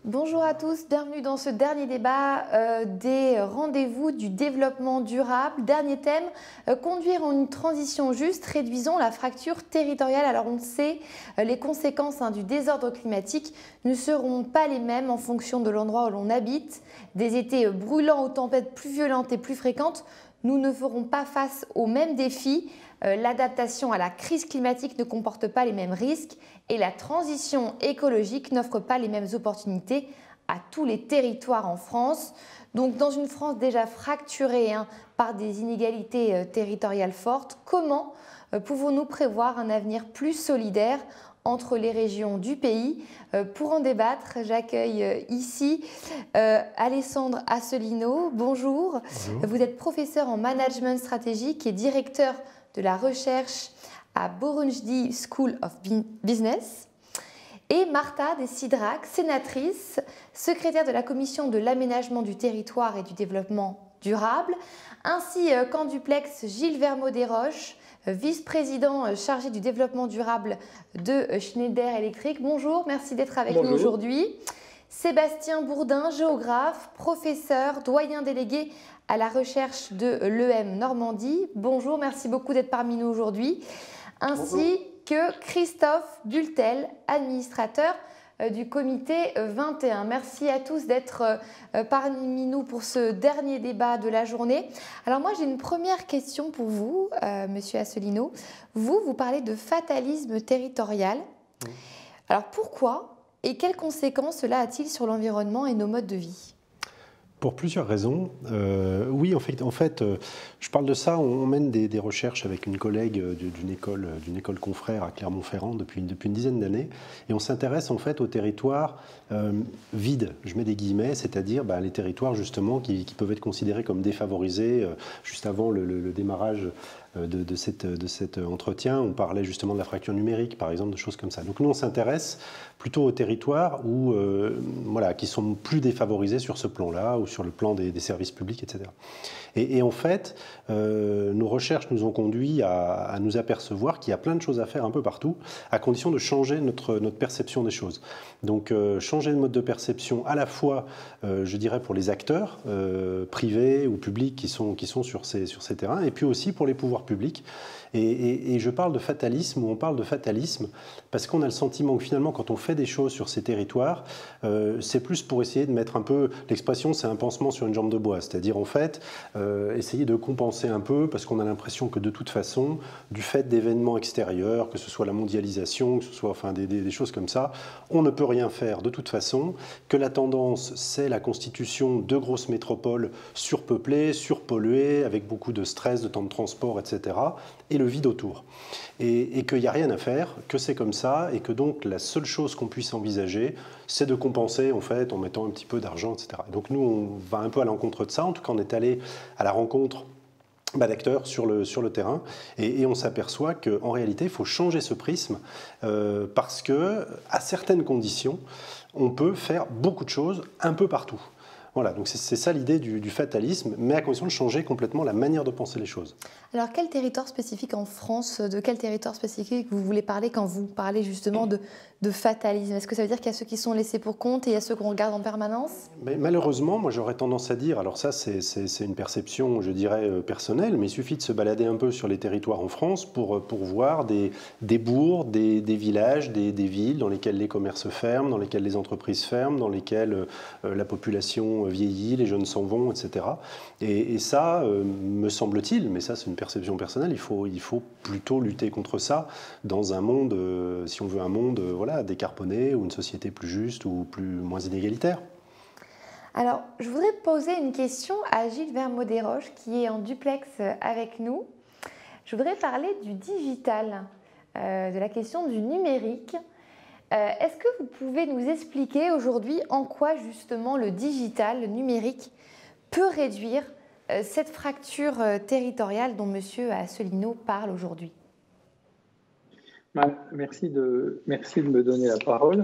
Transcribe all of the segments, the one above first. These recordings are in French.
Bonjour à tous, bienvenue dans ce dernier débat des rendez-vous du développement durable. Dernier thème, conduire en une transition juste, réduisons la fracture territoriale. Alors on le sait, les conséquences du désordre climatique ne seront pas les mêmes en fonction de l'endroit où l'on habite. Des étés brûlants aux tempêtes plus violentes et plus fréquentes, nous ne ferons pas face aux mêmes défis. L'adaptation à la crise climatique ne comporte pas les mêmes risques et la transition écologique n'offre pas les mêmes opportunités à tous les territoires en France. Donc dans une France déjà fracturée par des inégalités territoriales fortes, comment pouvons-nous prévoir un avenir plus solidaire entre les régions du pays? Pour en débattre, j'accueille ici Alessandre Asselino. Bonjour. Bonjour. Vous êtes professeur en management stratégique et directeur de la recherche à Borouge School of Business. Et Martha Desidrac, sénatrice, secrétaire de la commission de l'aménagement du territoire et du développement durable, ainsi qu'en duplex Gilles Vermaux-Desroches, vice-président chargé du développement durable de Schneider Electric. Bonjour, merci d'être avec nous aujourd'hui. Sébastien Bourdin, géographe, professeur, doyen délégué à la recherche de l'EM Normandie. Bonjour, merci beaucoup d'être parmi nous aujourd'hui. Ainsi que Christophe Bultel, administrateur du comité 21. Merci à tous d'être parmi nous pour ce dernier débat de la journée. Alors moi, j'ai une première question pour vous, Monsieur Asselino. Vous parlez de fatalisme territorial. Alors pourquoi et quelles conséquences cela a-t-il sur l'environnement et nos modes de vie ? Pour plusieurs raisons. Oui, en fait, je parle de ça. On mène des recherches avec une collègue d'une école confrère à Clermont-Ferrand depuis une dizaine d'années, et on s'intéresse en fait aux territoires vides. Je mets des guillemets, c'est-à-dire les territoires justement qui peuvent être considérés comme défavorisés. Juste avant le démarrage de cet entretien, on parlait justement de la fracture numérique, par exemple, de choses comme ça. Donc nous, on s'intéresse plutôt aux territoires qui sont plus défavorisés sur ce plan-là, ou sur le plan des services publics, etc. Et en fait, nos recherches nous ont conduit à nous apercevoir qu'il y a plein de choses à faire un peu partout, à condition de changer notre perception des choses. Donc changer de mode de perception à la fois, je dirais, pour les acteurs privés ou publics qui sont sur ces terrains, et puis aussi pour les pouvoirs publics. Et je parle de fatalisme, ou on parle de fatalisme, parce qu'on a le sentiment que finalement, quand on fait des choses sur ces territoires, c'est plus pour essayer de mettre un peu, l'expression c'est un pansement sur une jambe de bois, c'est-à-dire en fait, essayer de compenser un peu, parce qu'on a l'impression que de toute façon, du fait d'événements extérieurs, que ce soit la mondialisation, que ce soit des choses comme ça, on ne peut rien faire de toute façon, que la tendance c'est la constitution de grosses métropoles surpeuplées, surpolluées, avec beaucoup de stress, de temps de transport, etc., et le vide autour. Et qu'il n'y a rien à faire, que c'est comme ça, et que donc la seule chose qu'on puisse envisager, c'est de compenser en fait en mettant un petit peu d'argent, etc. Et donc nous, on va un peu à l'encontre de ça. En tout cas, on est allé à la rencontre d'acteurs sur le terrain, et on s'aperçoit qu'en réalité, il faut changer ce prisme, parce que à certaines conditions, on peut faire beaucoup de choses un peu partout. Voilà, donc c'est ça l'idée du fatalisme, mais à condition de changer complètement la manière de penser les choses. Alors, quel territoire spécifique en France, de quel territoire spécifique vous voulez parler quand vous parlez justement de fatalisme? Est-ce que ça veut dire qu'il y a ceux qui sont laissés pour compte et il y a ceux qu'on regarde en permanence? Mais malheureusement, moi j'aurais tendance à dire, alors ça c'est une perception, je dirais, personnelle, mais il suffit de se balader un peu sur les territoires en France pour voir des bourgs, des villages, des villes dans lesquelles les commerces ferment, dans lesquelles les entreprises ferment, dans lesquelles la population vieillit, les jeunes s'en vont, etc. Et ça, me semble-t-il, mais ça c'est une perception personnelle, il faut plutôt lutter contre ça dans un monde, si on veut un monde décarboné, ou une société plus juste ou moins inégalitaire. Alors, je voudrais poser une question à Gilles Vermaux-Desroches qui est en duplex avec nous. Je voudrais parler du digital, de la question du numérique. Est-ce que vous pouvez nous expliquer aujourd'hui en quoi justement le digital, le numérique, peut réduire cette fracture territoriale dont M. Asselino parle aujourd'hui? Merci de me donner la parole.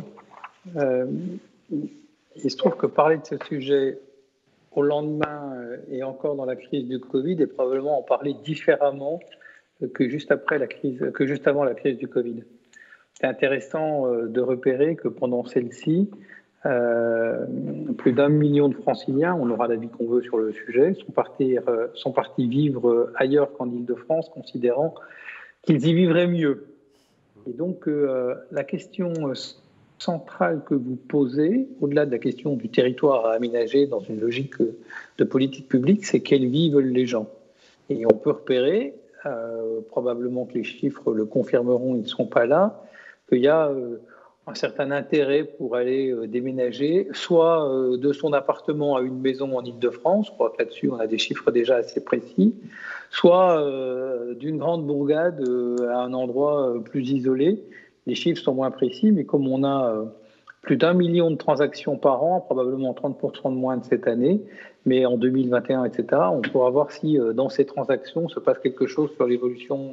Il se trouve que parler de ce sujet au lendemain et encore dans la crise du Covid est probablement en parler différemment que juste avant la crise du Covid. C'est intéressant de repérer que pendant celle-ci, Plus d'1 million de Franciliens, on aura l'avis qu'on veut sur le sujet, sont partis vivre ailleurs qu'en Île-de-France, considérant qu'ils y vivraient mieux. Et donc, la question centrale que vous posez, au-delà de la question du territoire à aménager dans une logique de politique publique, c'est quelle vie veulent les gens. Et on peut repérer, probablement que les chiffres le confirmeront, ils ne seront pas là, qu'il y a un certain intérêt pour aller déménager, soit de son appartement à une maison en Île-de-France, je crois que là-dessus on a des chiffres déjà assez précis, soit d'une grande bourgade à un endroit plus isolé. Les chiffres sont moins précis, mais comme on a plus d'1 million de transactions par an, probablement 30% de moins de cette année, mais en 2021, etc., on pourra voir si dans ces transactions se passe quelque chose sur l'évolution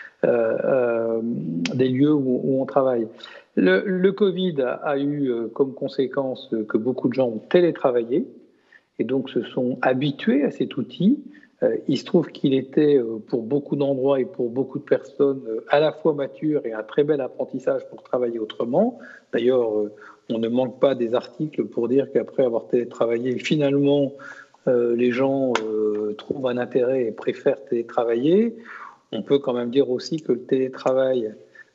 des lieux où on travaille. Le Covid a eu comme conséquence que beaucoup de gens ont télétravaillé et donc se sont habitués à cet outil. Il se trouve qu'il était pour beaucoup d'endroits et pour beaucoup de personnes à la fois mature et un très bel apprentissage pour travailler autrement. D'ailleurs, on ne manque pas des articles pour dire qu'après avoir télétravaillé, finalement, les gens trouvent un intérêt et préfèrent télétravailler. On peut quand même dire aussi que le télétravail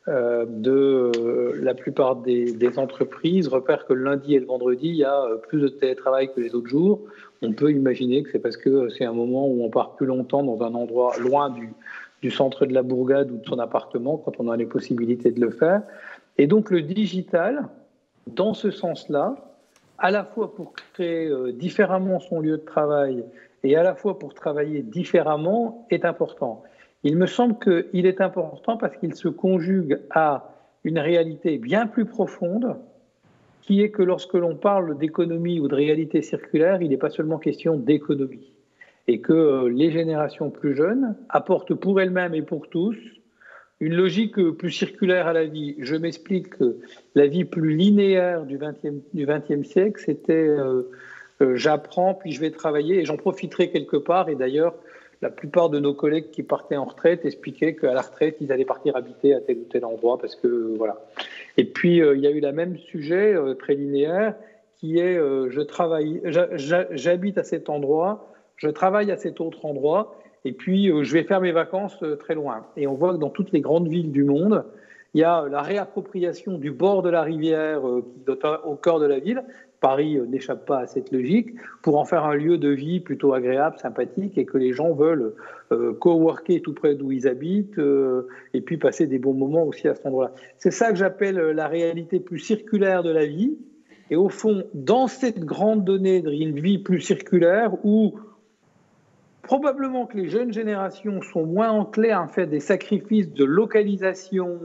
de la plupart des entreprises repèrent que le lundi et le vendredi, il y a plus de télétravail que les autres jours. On peut imaginer que c'est parce que c'est un moment où on part plus longtemps dans un endroit loin du centre de la bourgade ou de son appartement quand on a les possibilités de le faire. Et donc le digital, dans ce sens-là, à la fois pour créer différemment son lieu de travail et à la fois pour travailler différemment, est important. Il me semble qu'il est important parce qu'il se conjugue à une réalité bien plus profonde, qui est que lorsque l'on parle d'économie ou de réalité circulaire, il n'est pas seulement question d'économie. Et que les générations plus jeunes apportent pour elles-mêmes et pour tous une logique plus circulaire à la vie. Je m'explique que la vie plus linéaire du XXe siècle, c'était j'apprends, puis je vais travailler et j'en profiterai quelque part. Et d'ailleurs, la plupart de nos collègues qui partaient en retraite expliquaient qu'à la retraite, ils allaient partir habiter à tel ou tel endroit parce que voilà. Et puis, il y a eu le même sujet très linéaire qui est j'habite à cet endroit, je travaille à cet autre endroit et puis je vais faire mes vacances très loin. Et on voit que dans toutes les grandes villes du monde, il y a la réappropriation du bord de la rivière qui est au cœur de la ville. Paris n'échappe pas à cette logique, pour en faire un lieu de vie plutôt agréable, sympathique, et que les gens veulent coworker tout près d'où ils habitent, et puis passer des bons moments aussi à cet endroit-là. C'est ça que j'appelle la réalité plus circulaire de la vie, et au fond, dans cette grande donnée d'une vie plus circulaire, où probablement que les jeunes générations sont moins enclins à faire des sacrifices de localisation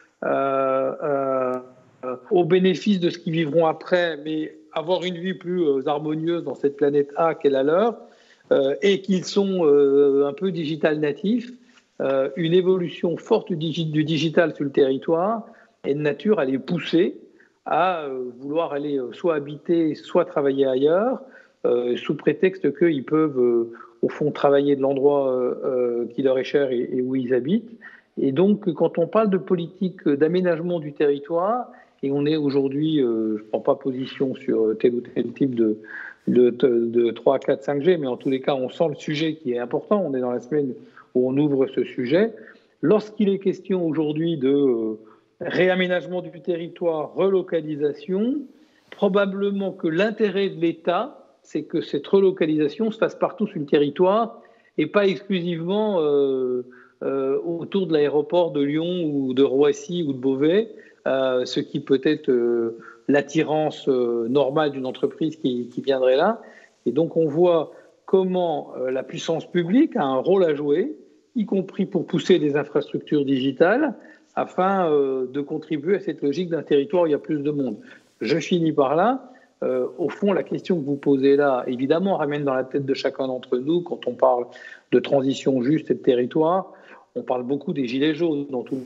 au bénéfice de ce qu'ils vivront après, mais avoir une vie plus harmonieuse dans cette planète A qu'est la leur, et qu'ils sont un peu digital natifs, une évolution forte du digital sur le territoire est de nature à les pousser à vouloir aller soit habiter, soit travailler ailleurs, sous prétexte qu'ils peuvent, au fond, travailler de l'endroit qui leur est cher et où ils habitent. Et donc, quand on parle de politique d'aménagement du territoire, et on est aujourd'hui, je ne prends pas position sur tel ou tel type de 3, 4, 5G, mais en tous les cas, on sent le sujet qui est important. On est dans la semaine où on ouvre ce sujet. Lorsqu'il est question aujourd'hui de réaménagement du territoire, relocalisation, probablement que l'intérêt de l'État, c'est que cette relocalisation se fasse partout sur le territoire et pas exclusivement autour de l'aéroport de Lyon ou de Roissy ou de Beauvais, ce qui peut être l'attirance normale d'une entreprise qui viendrait là. Et donc on voit comment la puissance publique a un rôle à jouer, y compris pour pousser des infrastructures digitales, afin de contribuer à cette logique d'un territoire où il y a plus de monde. Je finis par là. Au fond, la question que vous posez là, évidemment, ramène dans la tête de chacun d'entre nous, quand on parle de transition juste et de territoire, on parle beaucoup des gilets jaunes dans tout.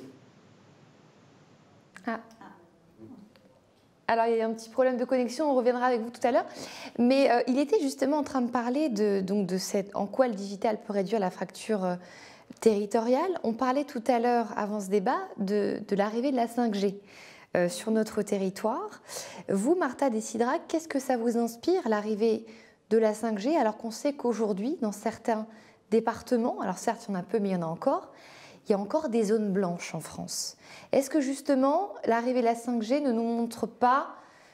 Ah. Alors, il y a un petit problème de connexion, on reviendra avec vous tout à l'heure. Mais il était justement en train de parler en quoi le digital peut réduire la fracture territoriale. On parlait tout à l'heure, avant ce débat, de l'arrivée de la 5G. sur notre territoire. Vous, Martha Desidrac, qu'est-ce que ça vous inspire, l'arrivée de la 5G, alors qu'on sait qu'aujourd'hui, dans certains départements, alors certes, il y en a peu, mais il y en a encore, il y a encore des zones blanches en France. Est-ce que justement, l'arrivée de la 5G ne nous montre pas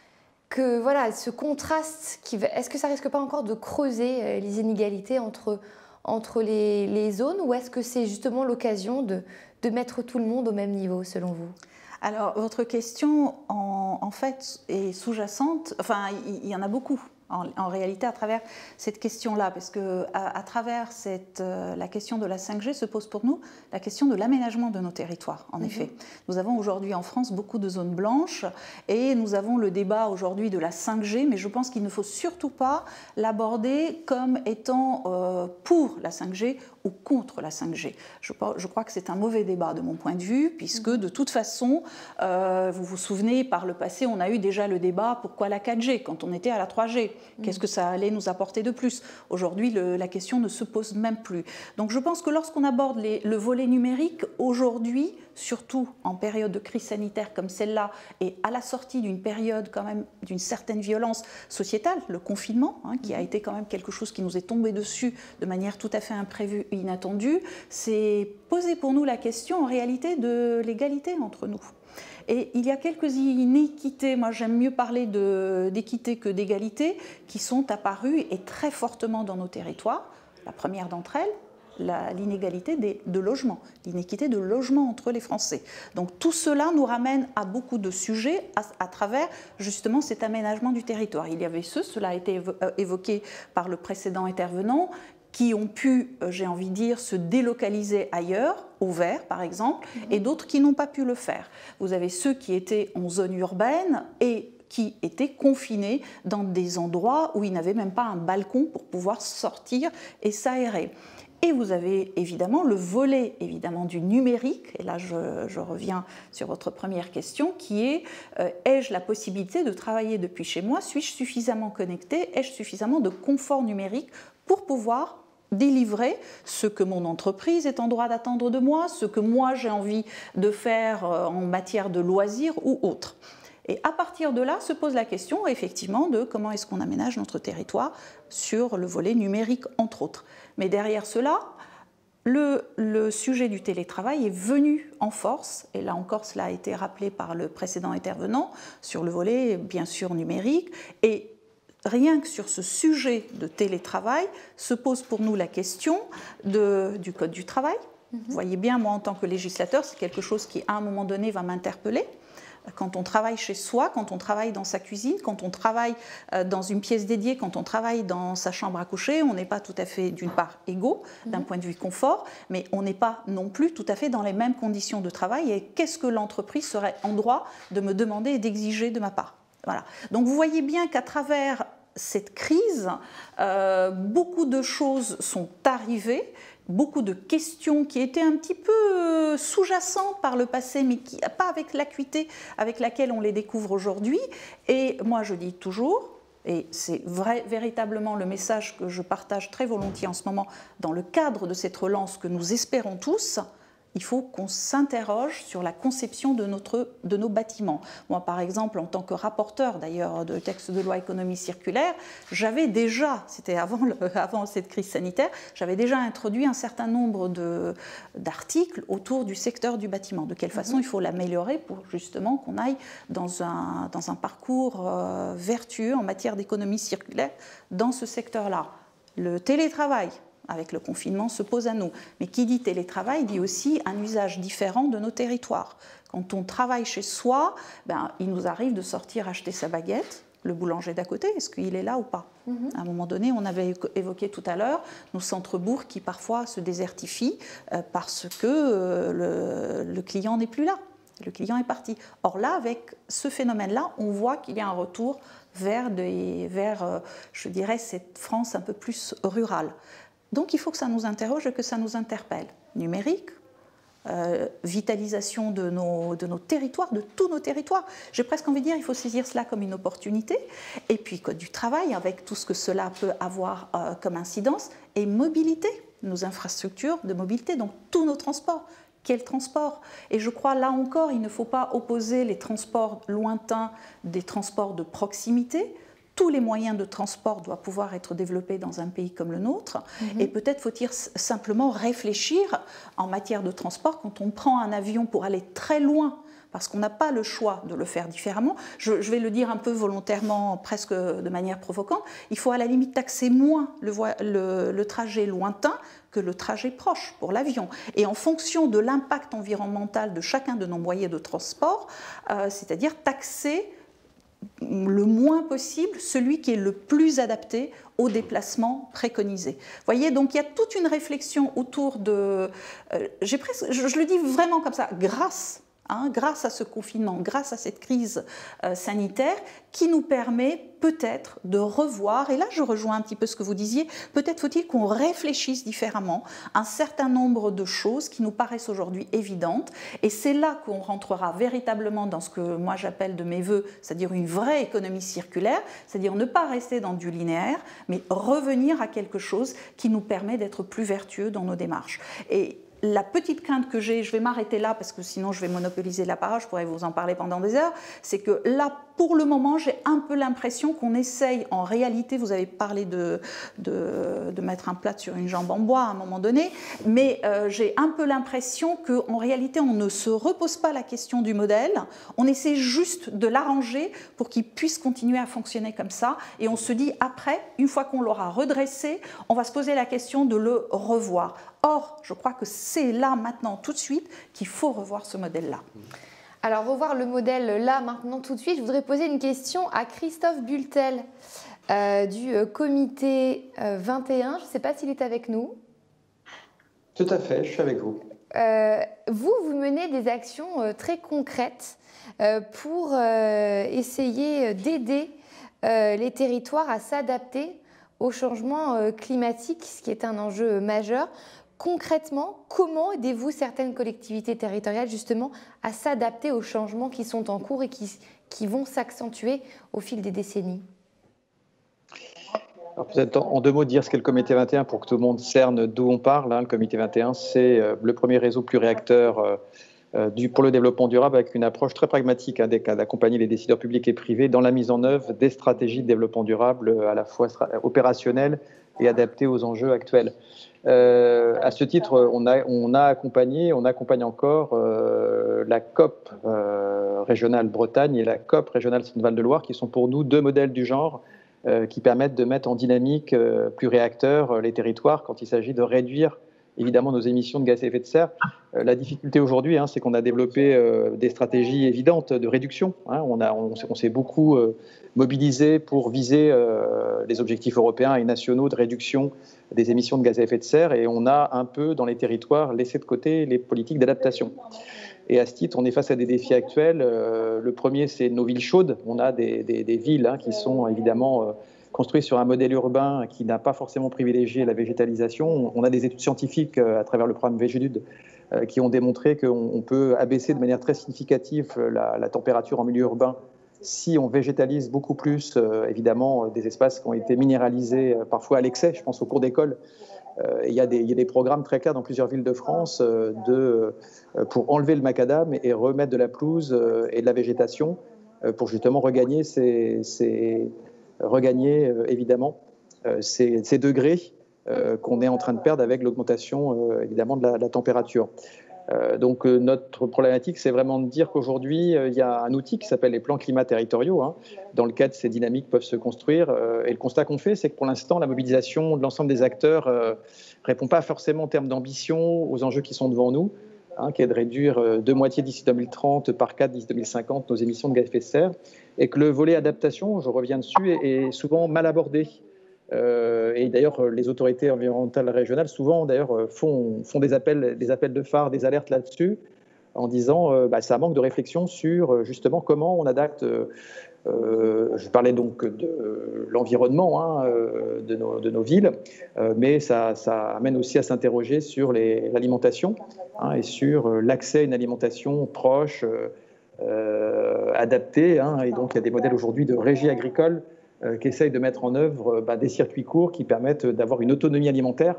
que voilà, ce contraste, est-ce que ça risque pas encore de creuser les inégalités entre les zones, ou est-ce que c'est justement l'occasion de mettre tout le monde au même niveau, selon vous? Alors, votre question, en fait, est sous-jacente. Enfin, il y en a beaucoup, en réalité, à travers cette question-là, parce que à travers la question de la 5G se pose pour nous la question de l'aménagement de nos territoires, en effet. Nous avons aujourd'hui en France beaucoup de zones blanches, et nous avons le débat aujourd'hui de la 5G, mais je pense qu'il ne faut surtout pas l'aborder comme étant pour la 5G ou contre la 5G. Je crois que c'est un mauvais débat de mon point de vue, puisque de toute façon, vous vous souvenez, par le passé, on a eu déjà le débat pourquoi la 4G quand on était à la 3G. Qu'est-ce que ça allait nous apporter de plus? Aujourd'hui, la question ne se pose même plus. Donc je pense que lorsqu'on aborde le volet numérique, aujourd'hui, surtout en période de crise sanitaire comme celle-là, et à la sortie d'une période quand même d'une certaine violence sociétale, le confinement, qui a été quand même quelque chose qui nous est tombé dessus de manière tout à fait imprévue et inattendue, c'est poser pour nous la question en réalité de l'égalité entre nous. Et il y a quelques inéquités, moi j'aime mieux parler d'équité que d'égalité, qui sont apparues et très fortement dans nos territoires. La première d'entre elles, l'inégalité de logement, l'inéquité de logement entre les Français. Donc tout cela nous ramène à beaucoup de sujets à travers justement cet aménagement du territoire. Il y avait cela a été évoqué par le précédent intervenant, qui ont pu, j'ai envie de dire, se délocaliser ailleurs, au vert par exemple, et d'autres qui n'ont pas pu le faire. Vous avez ceux qui étaient en zone urbaine et qui étaient confinés dans des endroits où ils n'avaient même pas un balcon pour pouvoir sortir et s'aérer. Et vous avez évidemment le volet du numérique, et là je reviens sur votre première question, qui est ai-je la possibilité de travailler depuis chez moi? Suis-je suffisamment connecté? Ai-je suffisamment de confort numérique pour pouvoir délivrer ce que mon entreprise est en droit d'attendre de moi, ce que moi j'ai envie de faire en matière de loisirs ou autre? Et à partir de là se pose la question effectivement de comment est-ce qu'on aménage notre territoire sur le volet numérique entre autres. Mais derrière cela, le sujet du télétravail est venu en force, et là encore cela a été rappelé par le précédent intervenant, sur le volet bien sûr numérique, et rien que sur ce sujet de télétravail se pose pour nous la question du Code du travail. Vous voyez bien, moi en tant que législateur, c'est quelque chose qui à un moment donné va m'interpeller. Quand on travaille chez soi, quand on travaille dans sa cuisine, quand on travaille dans une pièce dédiée, quand on travaille dans sa chambre à coucher, on n'est pas tout à fait d'une part égaux d'un point de vue confort, mais on n'est pas non plus tout à fait dans les mêmes conditions de travail. Et qu'est-ce que l'entreprise serait en droit de me demander et d'exiger de ma part? Voilà. Donc vous voyez bien qu'à travers cette crise, beaucoup de choses sont arrivées, beaucoup de questions qui étaient un petit peu sous-jacentes par le passé, mais qui pas avec l'acuité avec laquelle on les découvre aujourd'hui. Et moi je dis toujours, et c'est véritablement le message que je partage très volontiers en ce moment dans le cadre de cette relance que nous espérons tous, il faut qu'on s'interroge sur la conception de nos bâtiments. Moi, par exemple, en tant que rapporteur d'ailleurs de texte de loi économie circulaire, j'avais déjà, c'était avant cette crise sanitaire, j'avais déjà introduit un certain nombre d'articles autour du secteur du bâtiment. De quelle façon il faut l'améliorer pour justement qu'on aille dans un parcours vertueux en matière d'économie circulaire dans ce secteur-là. Le télétravail, avec le confinement, se pose à nous. Mais qui dit télétravail dit aussi un usage différent de nos territoires. Quand on travaille chez soi, il nous arrive de sortir acheter sa baguette. Le boulanger d'à côté, est-ce qu'il est là ou pas? À un moment donné, on avait évoqué tout à l'heure nos centres-bourgs qui parfois se désertifient parce que le client n'est plus là. Le client est parti. Or là, avec ce phénomène-là, on voit qu'il y a un retour vers je dirais, cette France un peu plus rurale. Donc il faut que ça nous interroge et que ça nous interpelle. Numérique, vitalisation de nos territoires, de tous nos territoires. J'ai presque envie de dire qu'il faut saisir cela comme une opportunité. Et puis Code du travail, avec tout ce que cela peut avoir comme incidence, et mobilité, nos infrastructures de mobilité, donc tous nos transports. quel transport? Et je crois, là encore, il ne faut pas opposer les transports lointains des transports de proximité. Tous les moyens de transport doivent pouvoir être développés dans un pays comme le nôtre. Et peut-être faut-il simplement réfléchir en matière de transport quand on prend un avion pour aller très loin, parce qu'on n'a pas le choix de le faire différemment. Je vais le dire un peu volontairement, presque de manière provocante, il faut à la limite taxer moins le trajet lointain que le trajet proche pour l'avion. Et en fonction de l'impact environnemental de chacun de nos moyens de transport, c'est-à-dire taxer le moins possible celui qui est le plus adapté aux déplacements préconisés. Vous voyez, donc il y a toute une réflexion autour de... je le dis vraiment comme ça, grâce à ce confinement, grâce à cette crise sanitaire, qui nous permet peut-être de revoir, et là je rejoins un petit peu ce que vous disiez, peut-être faut-il qu'on réfléchisse différemment un certain nombre de choses qui nous paraissent aujourd'hui évidentes, et c'est là qu'on rentrera véritablement dans ce que moi j'appelle de mes voeux, c'est-à-dire une vraie économie circulaire, c'est-à-dire ne pas rester dans du linéaire, mais revenir à quelque chose qui nous permet d'être plus vertueux dans nos démarches. Et la petite crainte que j'ai, je vais m'arrêter là parce que sinon je vais monopoliser la parole, je pourrais vous en parler pendant des heures, c'est que là, pour le moment, j'ai un peu l'impression qu'on essaye, en réalité, vous avez parlé de mettre un plat sur une jambe en bois à un moment donné, mais j'ai un peu l'impression qu'en réalité, on ne se repose pas la question du modèle, on essaie juste de l'arranger pour qu'il puisse continuer à fonctionner comme ça, et on se dit après, une fois qu'on l'aura redressé, on va se poser la question de le revoir. Or, je crois que c'est là, maintenant, tout de suite, qu'il faut revoir ce modèle-là. Alors, revoir le modèle là, maintenant, tout de suite, je voudrais poser une question à Christophe Bultel du comité 21. Je ne sais pas s'il est avec nous. Tout à fait, je suis avec vous. Vous menez des actions très concrètes pour essayer d'aider les territoires à s'adapter au changement climatique, ce qui est un enjeu majeur. Concrètement, comment aidez-vous certaines collectivités territoriales justement à s'adapter aux changements qui sont en cours et qui vont s'accentuer au fil des décennies? Alors, peut-être en deux mots dire ce qu'est le comité 21 pour que tout le monde cerne d'où on parle. Le comité 21, c'est le premier réseau pluriacteur pour le développement durable avec une approche très pragmatique d'accompagner les décideurs publics et privés dans la mise en œuvre des stratégies de développement durable à la fois opérationnelles et adaptées aux enjeux actuels. À ce titre, on accompagne encore la COP régionale Bretagne et la COP régionale Centre-Val de Loire, qui sont pour nous deux modèles du genre qui permettent de mettre en dynamique pluriacteur les territoires quand il s'agit de réduire évidemment nos émissions de gaz à effet de serre. La difficulté aujourd'hui, c'est qu'on a développé des stratégies évidentes de réduction. On s'est beaucoup mobilisé pour viser les objectifs européens et nationaux de réduction des émissions de gaz à effet de serre, et on a un peu dans les territoires laissé de côté les politiques d'adaptation. Et à ce titre, on est face à des défis actuels. Le premier, c'est nos villes chaudes. On a des villes qui sont évidemment construites sur un modèle urbain qui n'a pas forcément privilégié la végétalisation. On a des études scientifiques à travers le programme Végédude qui ont démontré qu'on peut abaisser de manière très significative la température en milieu urbain si on végétalise beaucoup plus, évidemment, des espaces qui ont été minéralisés parfois à l'excès. Je pense aux cours d'école. Il y a des programmes très clairs dans plusieurs villes de France pour enlever le macadam et remettre de la pelouse et de la végétation pour justement regagner évidemment ces degrés qu'on est en train de perdre avec l'augmentation évidemment de la température. Donc notre problématique, c'est vraiment de dire qu'aujourd'hui, il y a un outil qui s'appelle les plans climat territoriaux, dans lequel ces dynamiques peuvent se construire. Et le constat qu'on fait, c'est que pour l'instant, la mobilisation de l'ensemble des acteurs répond pas forcément en termes d'ambition aux enjeux qui sont devant nous, qui est de réduire de moitié d'ici 2030, par 4 d'ici 2050, nos émissions de gaz à effet de serre, et que le volet adaptation, je reviens dessus, est souvent mal abordé. Et d'ailleurs, les autorités environnementales régionales, souvent, d'ailleurs, font des appels de phare, des alertes là-dessus, en disant ça manque de réflexion sur justement comment on adapte. Je parlais donc de l'environnement de nos villes, mais ça amène aussi à s'interroger sur l'alimentation et sur l'accès à une alimentation proche, adaptée. Et donc, il y a des modèles aujourd'hui de régie agricole qui essayent de mettre en œuvre des circuits courts qui permettent d'avoir une autonomie alimentaire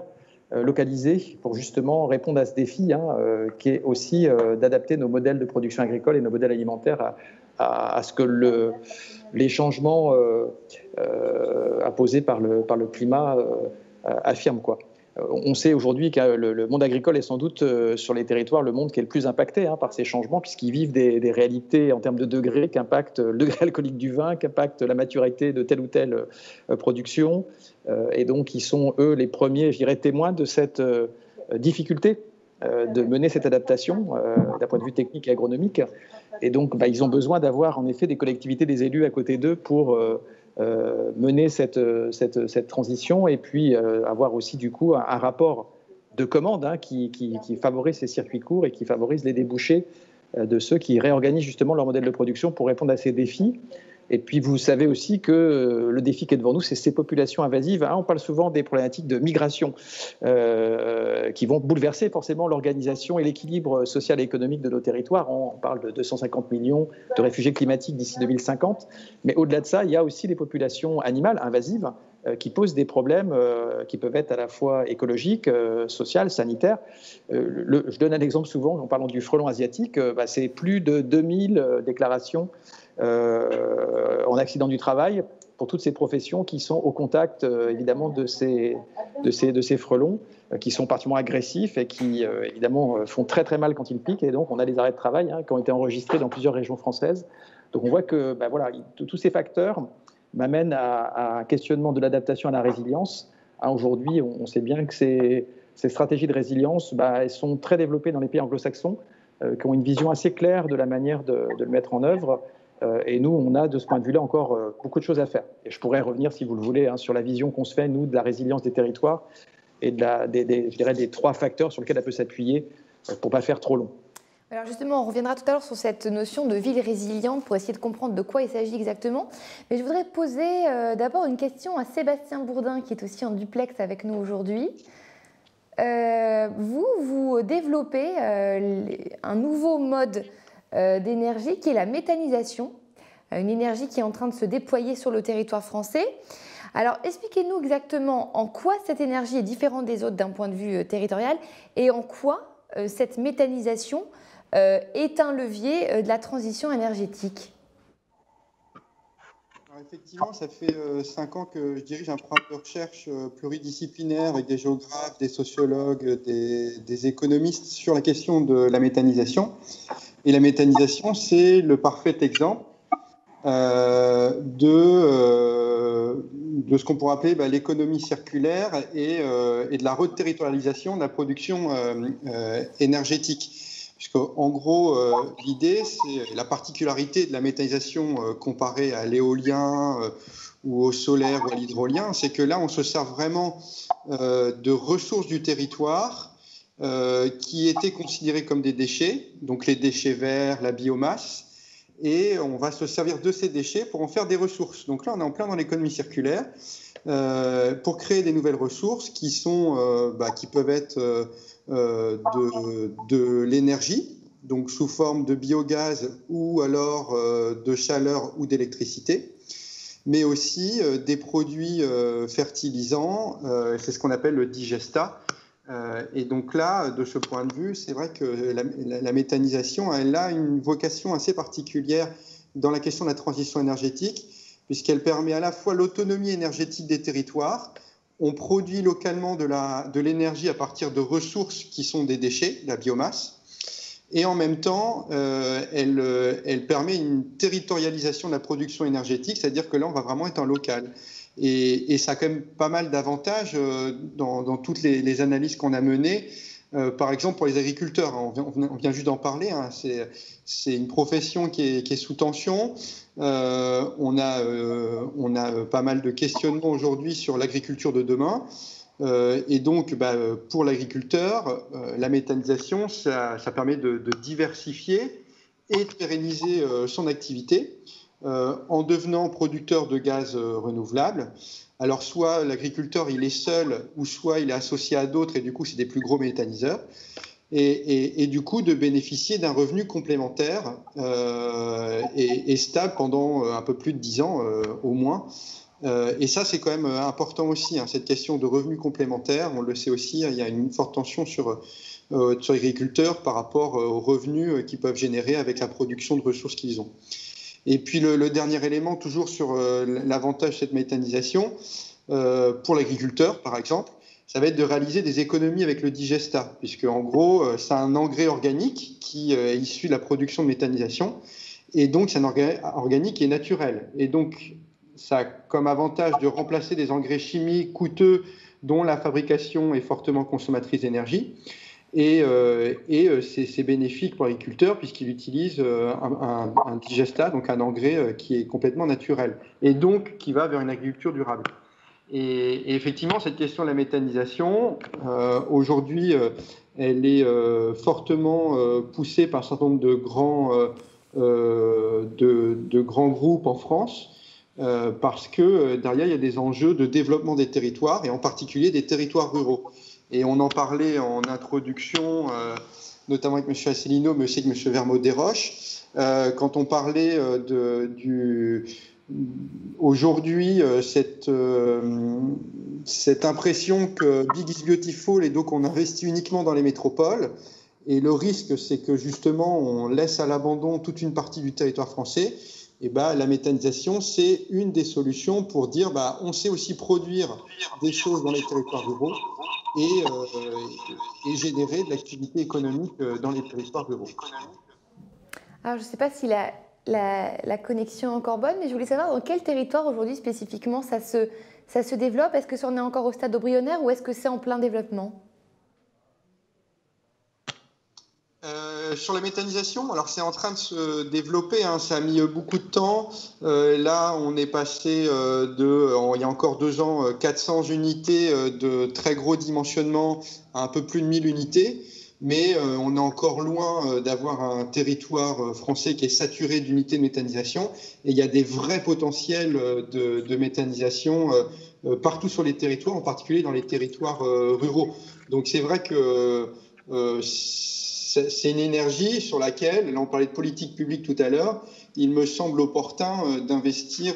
localisés pour justement répondre à ce défi, qui est aussi d'adapter nos modèles de production agricole et nos modèles alimentaires à ce que les changements imposés par le climat affirment, quoi. On sait aujourd'hui que le monde agricole est sans doute sur les territoires le monde qui est le plus impacté par ces changements, puisqu'ils vivent des réalités en termes de degrés qu'impactent le degré alcoolique du vin, qu'impactent la maturité de telle ou telle production. Et donc, ils sont, eux, les premiers, je dirais, témoins de cette difficulté de mener cette adaptation d'un point de vue technique et agronomique. Et donc, ils ont besoin d'avoir, en effet, des collectivités, des élus à côté d'eux pour mener cette transition, et puis avoir aussi du coup un rapport de commande qui favorise ces circuits courts et qui favorise les débouchés de ceux qui réorganisent justement leur modèle de production pour répondre à ces défis. Et puis vous savez aussi que le défi qui est devant nous, c'est ces populations invasives. On parle souvent des problématiques de migration qui vont bouleverser forcément l'organisation et l'équilibre social et économique de nos territoires. On parle de 250 millions de réfugiés climatiques d'ici 2050. Mais au-delà de ça, il y a aussi les populations animales invasives qui posent des problèmes qui peuvent être à la fois écologiques, sociaux, sanitaires. Je donne un exemple souvent en parlant du frelon asiatique. C'est plus de 2000 déclarations en accident du travail pour toutes ces professions qui sont au contact évidemment de ces frelons qui sont particulièrement agressifs et qui évidemment font très très mal quand ils piquent, et donc on a des arrêts de travail qui ont été enregistrés dans plusieurs régions françaises. Donc on voit que tous ces facteurs m'amènent à un questionnement de l'adaptation à la résilience. Aujourd'hui, on sait bien que ces stratégies de résilience elles sont très développées dans les pays anglo-saxons qui ont une vision assez claire de la manière de le mettre en œuvre. Et nous, on a de ce point de vue-là encore beaucoup de choses à faire. Et je pourrais revenir, si vous le voulez, sur la vision qu'on se fait, nous, de la résilience des territoires et je dirais des 3 facteurs sur lesquels elle peut s'appuyer pour ne pas faire trop long. Alors justement, on reviendra tout à l'heure sur cette notion de ville résiliente pour essayer de comprendre de quoi il s'agit exactement. Mais je voudrais poser d'abord une question à Sébastien Bourdin, qui est aussi en duplex avec nous aujourd'hui. Vous développez un nouveau mode d'énergie qui est la méthanisation, une énergie qui est en train de se déployer sur le territoire français. Alors expliquez-nous exactement en quoi cette énergie est différente des autres d'un point de vue territorial, et en quoi cette méthanisation est un levier de la transition énergétique. Alors effectivement, ça fait 5 ans que je dirige un programme de recherche pluridisciplinaire avec des géographes, des sociologues, des économistes sur la question de la méthanisation. Et la méthanisation, c'est le parfait exemple de ce qu'on pourrait appeler l'économie circulaire et de la reterritorialisation de la production énergétique. Puisqu'en gros, l'idée, c'est la particularité de la méthanisation comparée à l'éolien ou au solaire ou à l'hydrolien, c'est que là, on se sert vraiment de ressources du territoire qui étaient considérés comme des déchets, donc les déchets verts, la biomasse, et on va se servir de ces déchets pour en faire des ressources. Donc là, on est en plein dans l'économie circulaire pour créer des nouvelles ressources qui peuvent être de l'énergie, donc sous forme de biogaz ou alors de chaleur ou d'électricité, mais aussi des produits fertilisants, c'est ce qu'on appelle le digestat. Et donc là, de ce point de vue, c'est vrai que la méthanisation, elle a une vocation assez particulière dans la question de la transition énergétique, puisqu'elle permet à la fois l'autonomie énergétique des territoires. On produit localement de l'énergie à partir de ressources qui sont des déchets, la biomasse, et en même temps, elle permet une territorialisation de la production énergétique, c'est-à-dire que là, on va vraiment être en local. Et ça a quand même pas mal d'avantages dans toutes les analyses qu'on a menées. Par exemple, pour les agriculteurs, on vient juste d'en parler, c'est une profession qui est sous tension. On a pas mal de questionnements aujourd'hui sur l'agriculture de demain. Et donc, pour l'agriculteur, la méthanisation, ça permet de diversifier et de pérenniser son activité en devenant producteur de gaz renouvelable. Alors, soit l'agriculteur, il est seul, ou soit il est associé à d'autres, et du coup, c'est des plus gros méthaniseurs. Et du coup, de bénéficier d'un revenu complémentaire et stable pendant un peu plus de 10 ans au moins. Et ça, c'est quand même important aussi, hein, cette question de revenus complémentaires. On le sait aussi, il y a une forte tension sur les agriculteurs par rapport aux revenus qu'ils peuvent générer avec la production de ressources qu'ils ont. Et puis le dernier élément, toujours sur l'avantage de cette méthanisation, pour l'agriculteur, par exemple, ça va être de réaliser des économies avec le digestat, puisque en gros, c'est un engrais organique qui est issu de la production de méthanisation, et donc c'est un engrais organique qui est naturel. Et donc, ça a comme avantage de remplacer des engrais chimiques coûteux dont la fabrication est fortement consommatrice d'énergie. Et c'est bénéfique pour l'agriculteur puisqu'il utilise un digestat, donc un engrais qui est complètement naturel, et donc qui va vers une agriculture durable. Et effectivement, cette question de la méthanisation, aujourd'hui, elle est fortement poussée par un certain nombre de grands groupes en France, parce que derrière, il y a des enjeux de développement des territoires, et en particulier des territoires ruraux. Et on en parlait en introduction, notamment avec M. Asselineau, mais aussi avec M. Vermeaux-Desroches, quand on parlait aujourd'hui, cette impression que Big is Beautiful, et donc on investit uniquement dans les métropoles. Et le risque, c'est que justement, on laisse à l'abandon toute une partie du territoire français. Et la méthanisation, c'est une des solutions pour dire on sait aussi produire des choses dans les territoires ruraux et générer de l'activité économique dans les territoires ruraux. Alors, je ne sais pas si la connexion est encore bonne, mais je voulais savoir dans quel territoire aujourd'hui spécifiquement ça se développe. Est-ce que ça en est encore au stade embryonnaire ou est-ce que c'est en plein développement ? Sur la méthanisation, alors c'est en train de se développer, hein, ça a mis beaucoup de temps. Là, on est passé il y a encore 2 ans, 400 unités de très gros dimensionnement à un peu plus de 1000 unités. Mais on est encore loin d'avoir un territoire français qui est saturé d'unités de méthanisation. Et il y a des vrais potentiels de méthanisation partout sur les territoires, en particulier dans les territoires ruraux. Donc c'est vrai que c'est une énergie sur laquelle, là on parlait de politique publique tout à l'heure, il me semble opportun d'investir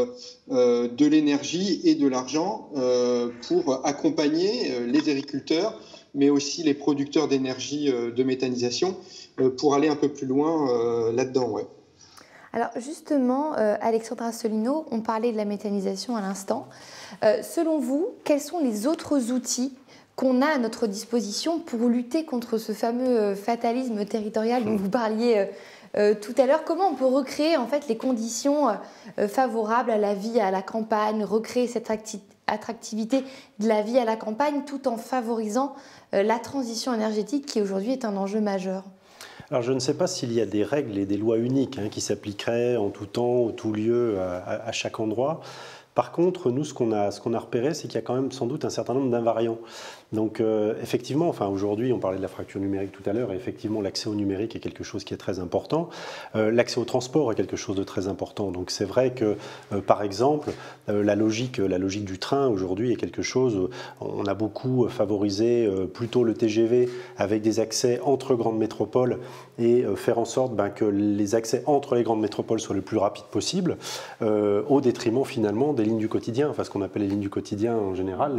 de l'énergie et de l'argent pour accompagner les agriculteurs, mais aussi les producteurs d'énergie de méthanisation, pour aller un peu plus loin là-dedans. Ouais. Alors justement, Alexandre Asselineau, on parlait de la méthanisation à l'instant. Selon vous, quels sont les autres outils qu'on a à notre disposition pour lutter contre ce fameux fatalisme territorial dont vous parliez tout à l'heure? Comment on peut recréer en fait les conditions favorables à la vie à la campagne, recréer cette attractivité de la vie à la campagne tout en favorisant la transition énergétique qui aujourd'hui est un enjeu majeur? Alors je ne sais pas s'il y a des règles et des lois uniques qui s'appliqueraient en tout temps, en tout lieu, à chaque endroit. Par contre, nous, ce qu'on a repéré, c'est qu'il y a quand même sans doute un certain nombre d'invariants. Donc, effectivement, aujourd'hui, on parlait de la fracture numérique tout à l'heure, et effectivement, l'accès au numérique est quelque chose qui est très important. L'accès au transport est quelque chose de très important. Donc, c'est vrai que, par exemple, la logique du train aujourd'hui est quelque chose. On a beaucoup favorisé plutôt le TGV avec des accès entre grandes métropoles et faire en sorte que les accès entre les grandes métropoles soient le plus rapides possible, au détriment finalement des lignes du quotidien, enfin ce qu'on appelle les lignes du quotidien en général,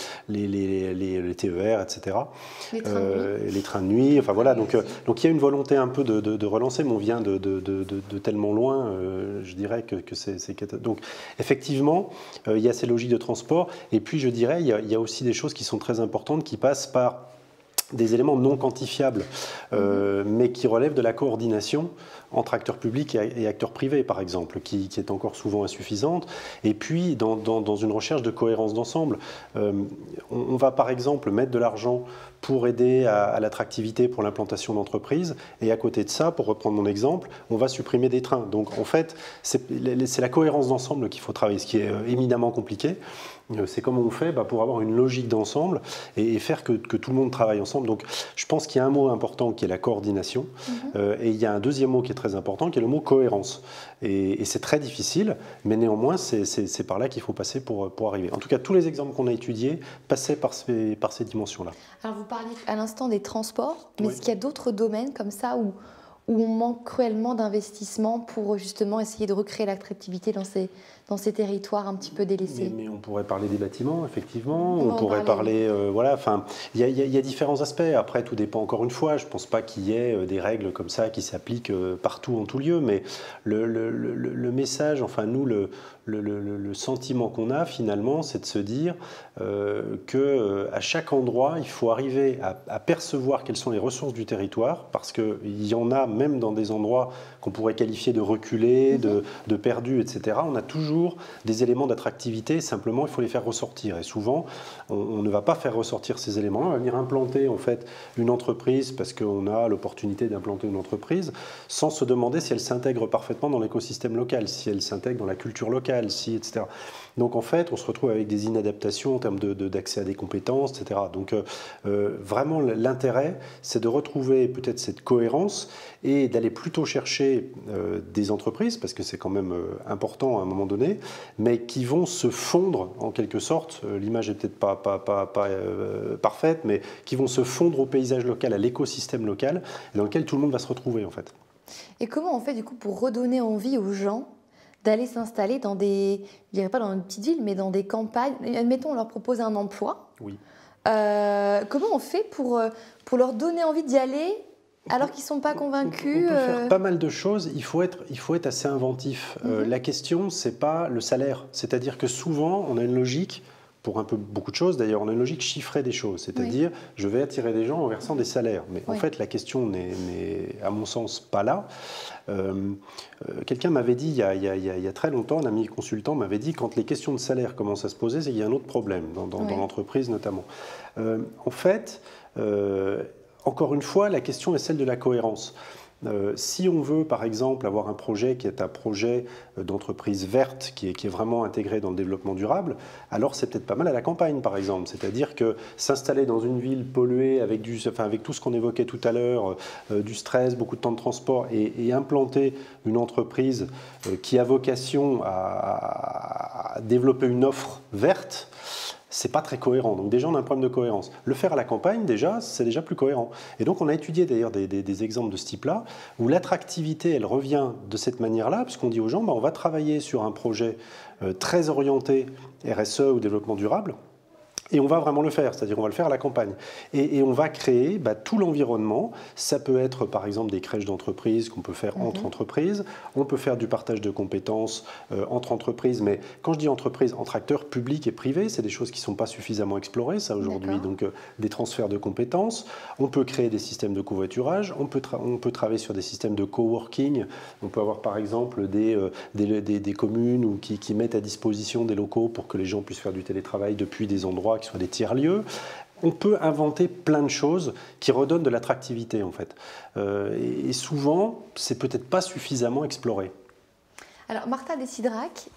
les TER, etc. Les trains de nuit, enfin voilà. Donc il y a une volonté un peu de relancer, mais on vient de tellement loin, je dirais que c'est... Donc effectivement, il y a ces logiques de transport, et puis je dirais, il y a aussi des choses qui sont très importantes, qui passent par des éléments non quantifiables, mais qui relèvent de la coordination entre acteurs publics et acteurs privés, par exemple, qui est encore souvent insuffisante. Et puis, dans une recherche de cohérence d'ensemble, on va par exemple mettre de l'argent pour aider à l'attractivité pour l'implantation d'entreprises, et à côté de ça, pour reprendre mon exemple, on va supprimer des trains. Donc en fait, c'est la cohérence d'ensemble qu'il faut travailler, ce qui est éminemment compliqué. C'est comment on fait pour avoir une logique d'ensemble et faire que tout le monde travaille ensemble. Donc je pense qu'il y a un mot important qui est la coordination, et il y a un deuxième mot qui est très important qui est le mot cohérence. Et c'est très difficile, mais néanmoins c'est par là qu'il faut passer pour arriver. En tout cas, tous les exemples qu'on a étudiés passaient par ces dimensions-là. Alors vous parliez à l'instant des transports, mais est-ce qu'il y a d'autres domaines comme ça où on manque cruellement d'investissement pour justement essayer de recréer l'attractivité dans ces territoires un petit peu délaissés. Mais on pourrait parler des bâtiments, effectivement. On pourrait parler, voilà. Enfin, il y a différents aspects. Après, tout dépend. Encore une fois, je ne pense pas qu'il y ait des règles comme ça qui s'appliquent partout en tout lieu. Mais le message, enfin nous, le sentiment qu'on a finalement, c'est de se dire que à chaque endroit, il faut arriver à percevoir quelles sont les ressources du territoire, parce qu'il y en a même dans des endroits qu'on pourrait qualifier de reculés, de perdus, etc. On a toujours des éléments d'attractivité, simplement il faut les faire ressortir. Et souvent, on ne va pas faire ressortir ces éléments. On va venir implanter en fait une entreprise parce qu'on a l'opportunité d'implanter une entreprise sans se demander si elle s'intègre parfaitement dans l'écosystème local, si elle s'intègre dans la culture locale, etc. Donc en fait, on se retrouve avec des inadaptations en termes d'accès à des compétences, etc. Donc vraiment, l'intérêt, c'est de retrouver peut-être cette cohérence et d'aller plutôt chercher des entreprises, parce que c'est quand même important à un moment donné, mais qui vont se fondre en quelque sorte, l'image n'est peut-être pas parfaite, mais qui vont se fondre au paysage local, à l'écosystème local, dans lequel tout le monde va se retrouver en fait. Et comment on fait du coup pour redonner envie aux gens d'aller s'installer dans des, je dirais pas dans une petite ville, mais dans des campagnes? Admettons, on leur propose un emploi. Oui. Comment on fait pour leur donner envie d'y aller alors qu'ils ne sont pas convaincus? On peut faire pas mal de choses. Il faut être assez inventif. La question, ce n'est pas le salaire. C'est-à-dire que souvent, on a une logique, pour beaucoup de choses d'ailleurs, on a une logique chiffrée des choses. C'est-à-dire, je vais attirer des gens en versant des salaires. Mais en fait, la question n'est, à mon sens, pas là. Quelqu'un m'avait dit, il y a très longtemps, un ami consultant m'avait dit, quand les questions de salaire commencent à se poser, c'est qu'il y a un autre problème, dans l'entreprise notamment. En fait, encore une fois, la question est celle de la cohérence. Si on veut, par exemple, avoir un projet qui est un projet d'entreprise verte, qui est vraiment intégré dans le développement durable, alors c'est peut-être pas mal à la campagne, par exemple. C'est-à-dire que s'installer dans une ville polluée avec tout ce qu'on évoquait tout à l'heure, du stress, beaucoup de temps de transport, et implanter une entreprise qui a vocation à développer une offre verte, c'est pas très cohérent. Donc déjà, on a un problème de cohérence. Le faire à la campagne, déjà, c'est déjà plus cohérent. Et donc, on a étudié d'ailleurs des exemples de ce type-là, où l'attractivité, elle revient de cette manière-là, puisqu'on dit aux gens, on va travailler sur un projet très orienté RSE ou développement durable, et on va vraiment le faire, c'est-à-dire on va le faire à la campagne. Et on va créer tout l'environnement. Ça peut être par exemple des crèches d'entreprise qu'on peut faire entre entreprises. On peut faire du partage de compétences entre entreprises. Mais quand je dis entreprises, entre acteurs publics et privés, c'est des choses qui ne sont pas suffisamment explorées, ça aujourd'hui. Donc des transferts de compétences. On peut créer des systèmes de covoiturage. On peut travailler sur des systèmes de coworking. On peut avoir par exemple des communes qui mettent à disposition des locaux pour que les gens puissent faire du télétravail depuis des endroits qui soient des tiers-lieux. On peut inventer plein de choses qui redonnent de l'attractivité, en fait. Et souvent, c'est peut-être pas suffisamment exploré. Alors, Marta Desidrac,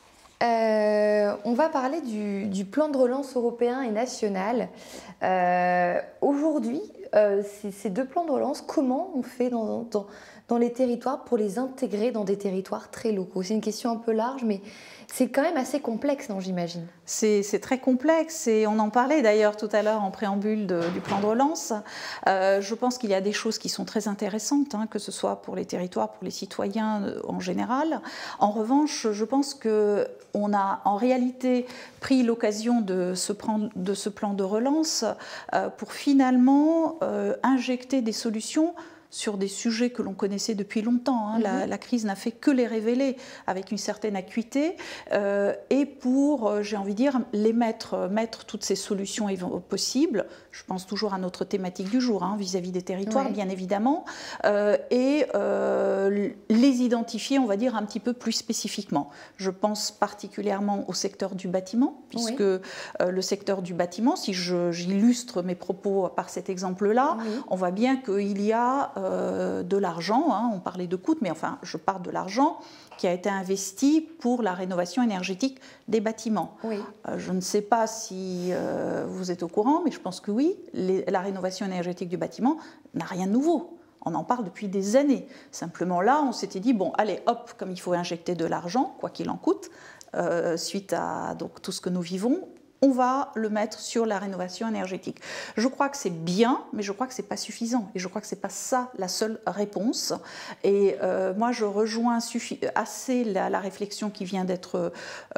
on va parler du plan de relance européen et national. Aujourd'hui, ces deux plans de relance, comment on fait dans les territoires pour les intégrer dans des territoires très locaux? C'est une question un peu large, mais c'est quand même assez complexe, non, j'imagine? C'est très complexe et on en parlait d'ailleurs tout à l'heure en préambule du plan de relance. Je pense qu'il y a des choses qui sont très intéressantes, que ce soit pour les territoires, pour les citoyens en général. En revanche, je pense qu'on a en réalité pris l'occasion de ce plan de relance pour finalement injecter des solutions sur des sujets que l'on connaissait depuis longtemps. La crise n'a fait que les révéler avec une certaine acuité et pour, j'ai envie de dire, mettre toutes ces solutions possibles. Je pense toujours à notre thématique du jour, vis-à-vis des territoires, bien évidemment, et les identifier, on va dire, un petit peu plus spécifiquement. Je pense particulièrement au secteur du bâtiment, puisque le secteur du bâtiment, si j'illustre mes propos par cet exemple-là, on voit bien qu'il y a de l'argent, on parlait de coûts, mais enfin, je parle de l'argent qui a été investi pour la rénovation énergétique des bâtiments. Je ne sais pas si vous êtes au courant, mais je pense que oui, la rénovation énergétique du bâtiment n'a rien de nouveau. On en parle depuis des années. Simplement là, on s'était dit, bon, allez, hop, comme il faut injecter de l'argent, quoi qu'il en coûte, suite à donc, tout ce que nous vivons, on va le mettre sur la rénovation énergétique. Je crois que c'est bien, mais je crois que ce n'est pas suffisant. Et je crois que ce n'est pas ça la seule réponse. Et moi, je rejoins assez la réflexion qui vient d'être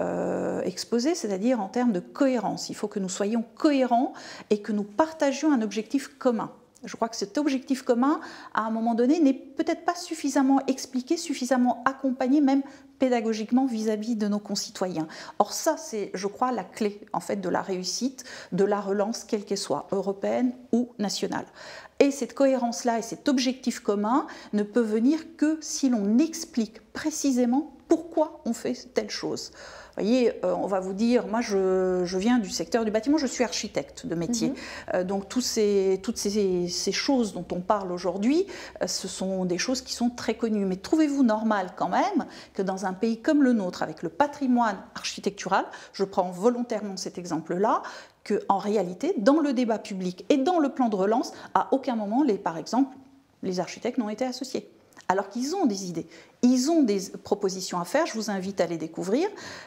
exposée, c'est-à-dire en termes de cohérence. Il faut que nous soyons cohérents et que nous partagions un objectif commun. Je crois que cet objectif commun, à un moment donné, n'est peut-être pas suffisamment expliqué, suffisamment accompagné, même pédagogiquement vis-à-vis de nos concitoyens. Or ça, c'est, je crois, la clé en fait de la réussite, de la relance, quelle qu'elle soit, européenne ou nationale. Et cette cohérence-là et cet objectif commun ne peut venir que si l'on explique précisément pourquoi on fait telle chose. Vous voyez, on va vous dire, moi je viens du secteur du bâtiment, je suis architecte de métier. Donc toutes ces choses dont on parle aujourd'hui, ce sont des choses qui sont très connues. Mais trouvez-vous normal quand même que dans un pays comme le nôtre, avec le patrimoine architectural, je prends volontairement cet exemple-là, qu'en réalité, dans le débat public et dans le plan de relance, à aucun moment, par exemple, les architectes n'ont été associés. Alors qu'ils ont des idées, ils ont des propositions à faire, je vous invite à les découvrir.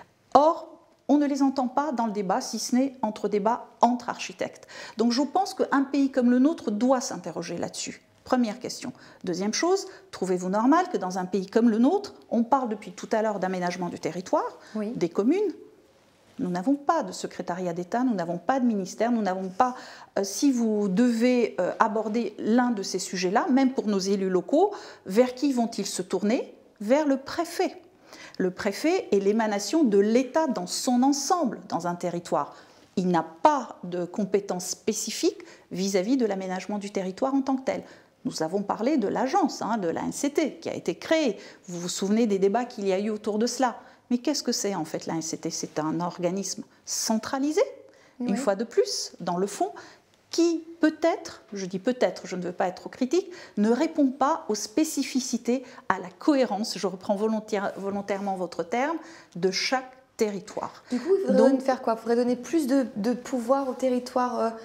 Or, on ne les entend pas dans le débat, si ce n'est débat entre architectes. Donc je pense qu'un pays comme le nôtre doit s'interroger là-dessus. Première question. Deuxième chose, trouvez-vous normal que dans un pays comme le nôtre, on parle depuis tout à l'heure d'aménagement du territoire, oui, des communes. Nous n'avons pas de secrétariat d'État, nous n'avons pas de ministère, nous n'avons pas, si vous devez aborder l'un de ces sujets-là, même pour nos élus locaux, vers qui vont-ils se tourner? Vers le préfet. Le préfet est l'émanation de l'État dans son ensemble dans un territoire. Il n'a pas de compétences spécifiques vis-à-vis de l'aménagement du territoire en tant que tel. Nous avons parlé de l'agence, de l'ANCT, qui a été créée. Vous vous souvenez des débats qu'il y a eu autour de cela. Mais qu'est-ce que c'est en fait l'ANCT? C'est un organisme centralisé, oui, une fois de plus, dans le fond, qui peut-être, je dis peut-être, je ne veux pas être trop critique, ne répond pas aux spécificités, à la cohérence, je reprends volontairement votre terme, de chaque territoire. Du coup, il faudrait faire quoi? Il faudrait donner plus de pouvoir au territoire,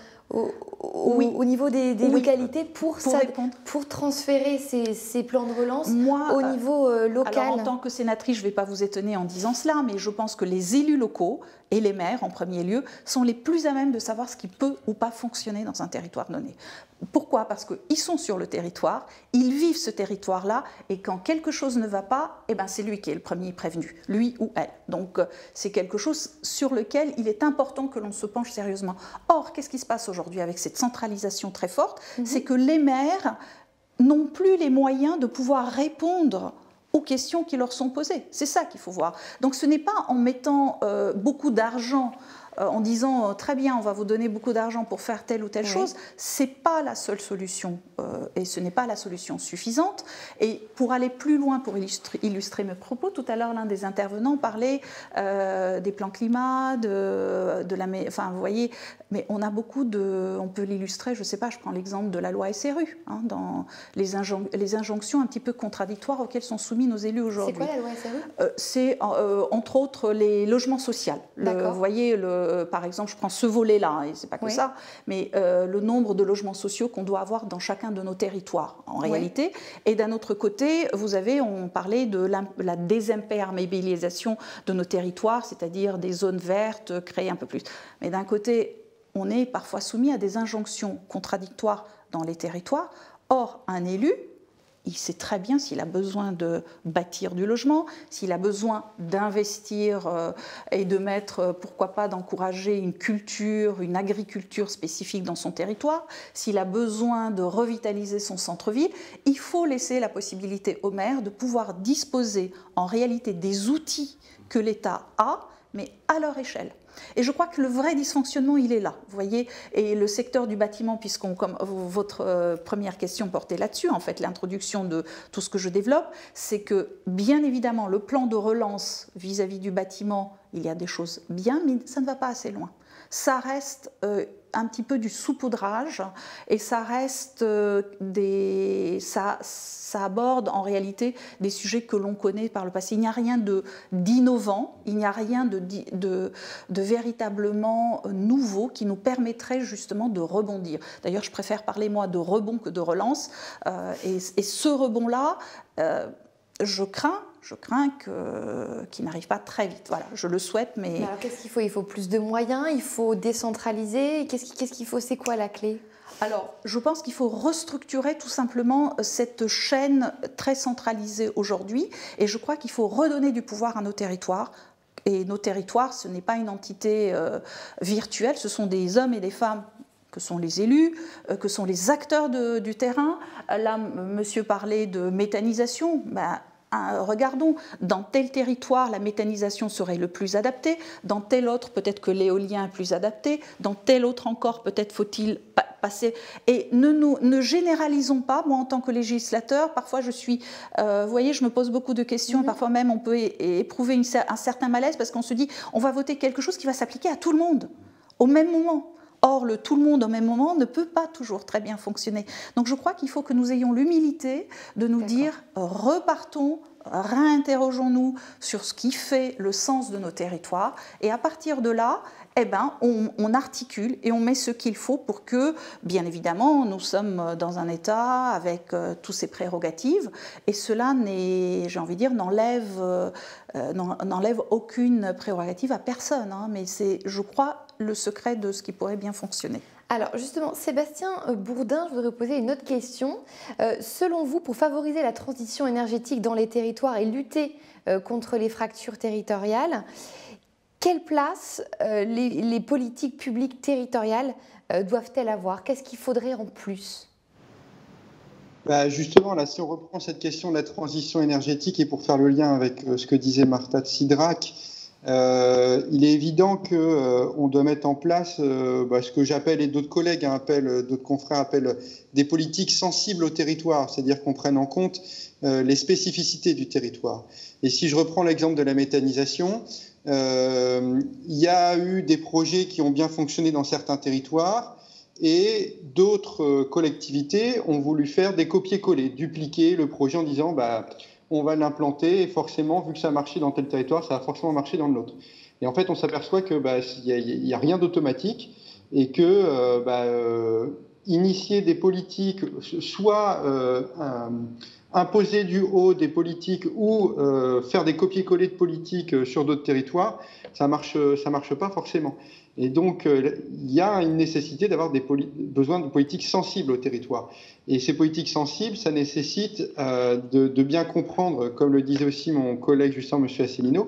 oui, au niveau des oui, localités pour transférer ces plans de relance au niveau local. Alors, en tant que sénatrice, je ne vais pas vous étonner en disant cela, mais je pense que les élus locaux et les maires, en premier lieu, sont les plus à même de savoir ce qui peut ou pas fonctionner dans un territoire donné. Pourquoi? Parce qu'ils sont sur le territoire, ils vivent ce territoire-là, et quand quelque chose ne va pas, eh ben c'est lui qui est le premier prévenu, lui ou elle. Donc c'est quelque chose sur lequel il est important que l'on se penche sérieusement. Or, qu'est-ce qui se passe aujourd'hui avec cette centralisation très forte? C'est que les maires n'ont plus les moyens de pouvoir répondre aux questions qui leur sont posées. C'est ça qu'il faut voir. Donc ce n'est pas en mettant beaucoup d'argent, en disant très bien, on va vous donner beaucoup d'argent pour faire telle ou telle chose, c'est pas la seule solution et ce n'est pas la solution suffisante. Et pour aller plus loin, pour illustrer mes propos, tout à l'heure l'un des intervenants parlait des plans climat, enfin vous voyez, mais on a beaucoup on peut l'illustrer, je sais pas, je prends l'exemple de la loi SRU, dans les injonctions un petit peu contradictoires auxquelles sont soumis nos élus aujourd'hui. C'est quoi la loi SRU? C'est entre autres les logements sociaux. Vous voyez, par exemple, je prends ce volet-là, et c'est pas que ça, mais le nombre de logements sociaux qu'on doit avoir dans chacun de nos territoires, en réalité. Et d'un autre côté, on parlait de la désimperméabilisation de nos territoires, c'est-à-dire des zones vertes, créer un peu plus. Mais d'un côté, on est parfois soumis à des injonctions contradictoires dans les territoires. Or, un élu, il sait très bien s'il a besoin de bâtir du logement, s'il a besoin d'investir et de mettre, pourquoi pas, d'encourager une culture, une agriculture spécifique dans son territoire, s'il a besoin de revitaliser son centre-ville. Il faut laisser la possibilité aux maires de pouvoir disposer en réalité des outils que l'État a, mais à leur échelle. Et je crois que le vrai dysfonctionnement, il est là, vous voyez. Et le secteur du bâtiment, comme votre première question portait là-dessus, en fait, l'introduction de tout ce que je développe, c'est que, bien évidemment, le plan de relance vis-à-vis du bâtiment, il y a des choses bien, mais ça ne va pas assez loin. Ça reste un petit peu du saupoudrage et ça reste ça aborde en réalité des sujets que l'on connaît par le passé. Il n'y a rien d'innovant, il n'y a rien de véritablement nouveau qui nous permettrait justement de rebondir. D'ailleurs, je préfère parler moi de rebond que de relance et ce rebond-là, je crains qu'il n'arrive pas très vite. Voilà, je le souhaite, mais... Alors qu'est-ce qu'il faut ? Il faut plus de moyens, il faut décentraliser. Qu'est-ce qu'il faut ? C'est quoi la clé ? Alors, je pense qu'il faut restructurer tout simplement cette chaîne très centralisée aujourd'hui, et je crois qu'il faut redonner du pouvoir à nos territoires. Et nos territoires, ce n'est pas une entité virtuelle, ce sont des hommes et des femmes que sont les élus, que sont les acteurs du terrain. Là, monsieur parlait de méthanisation. Regardons, dans tel territoire, la méthanisation serait le plus adaptée, dans tel autre, peut-être que l'éolien est plus adapté, dans tel autre encore, peut-être faut-il passer... Et ne généralisons pas, moi en tant que législateur, parfois je suis... vous voyez, je me pose beaucoup de questions, parfois même on peut éprouver un certain malaise parce qu'on se dit, on va voter quelque chose qui va s'appliquer à tout le monde, au même moment. Or, le tout le monde au même moment ne peut pas toujours très bien fonctionner. Donc je crois qu'il faut que nous ayons l'humilité de nous dire, repartons, réinterrogeons-nous sur ce qui fait le sens de nos territoires, et à partir de là, on articule et on met ce qu'il faut pour que, bien évidemment, nous sommes dans un État avec toutes ses prérogatives, et cela j'ai envie de dire, n'enlève aucune prérogative à personne, hein, mais c'est, je crois, le secret de ce qui pourrait bien fonctionner. Alors justement, Sébastien Bourdin, je voudrais poser une autre question. Selon vous, pour favoriser la transition énergétique dans les territoires et lutter contre les fractures territoriales, quelle place les politiques publiques territoriales doivent-elles avoir ? Qu'est-ce qu'il faudrait en plus ? Justement, là, si on reprend cette question de la transition énergétique, et pour faire le lien avec ce que disait Marta de Cidrac, il est évident qu'on doit mettre en place ce que j'appelle, et d'autres collègues d'autres confrères appellent, des politiques sensibles au territoire, c'est-à-dire qu'on prenne en compte les spécificités du territoire. Et si je reprends l'exemple de la méthanisation, il y a eu des projets qui ont bien fonctionné dans certains territoires, et d'autres collectivités ont voulu faire des copier-coller, dupliquer le projet en disant on va l'implanter, et forcément, vu que ça a marché dans tel territoire, ça va forcément marcher dans l'autre. Et en fait, on s'aperçoit que il y a rien d'automatique, et que initier des politiques, soit imposer du haut des politiques, ou faire des copier-coller de politiques sur d'autres territoires, ça marche pas forcément. Et donc, il y a une nécessité d'avoir besoin de politiques sensibles au territoire. Et ces politiques sensibles, ça nécessite de bien comprendre, comme le disait aussi mon collègue justement, M. Asselineau,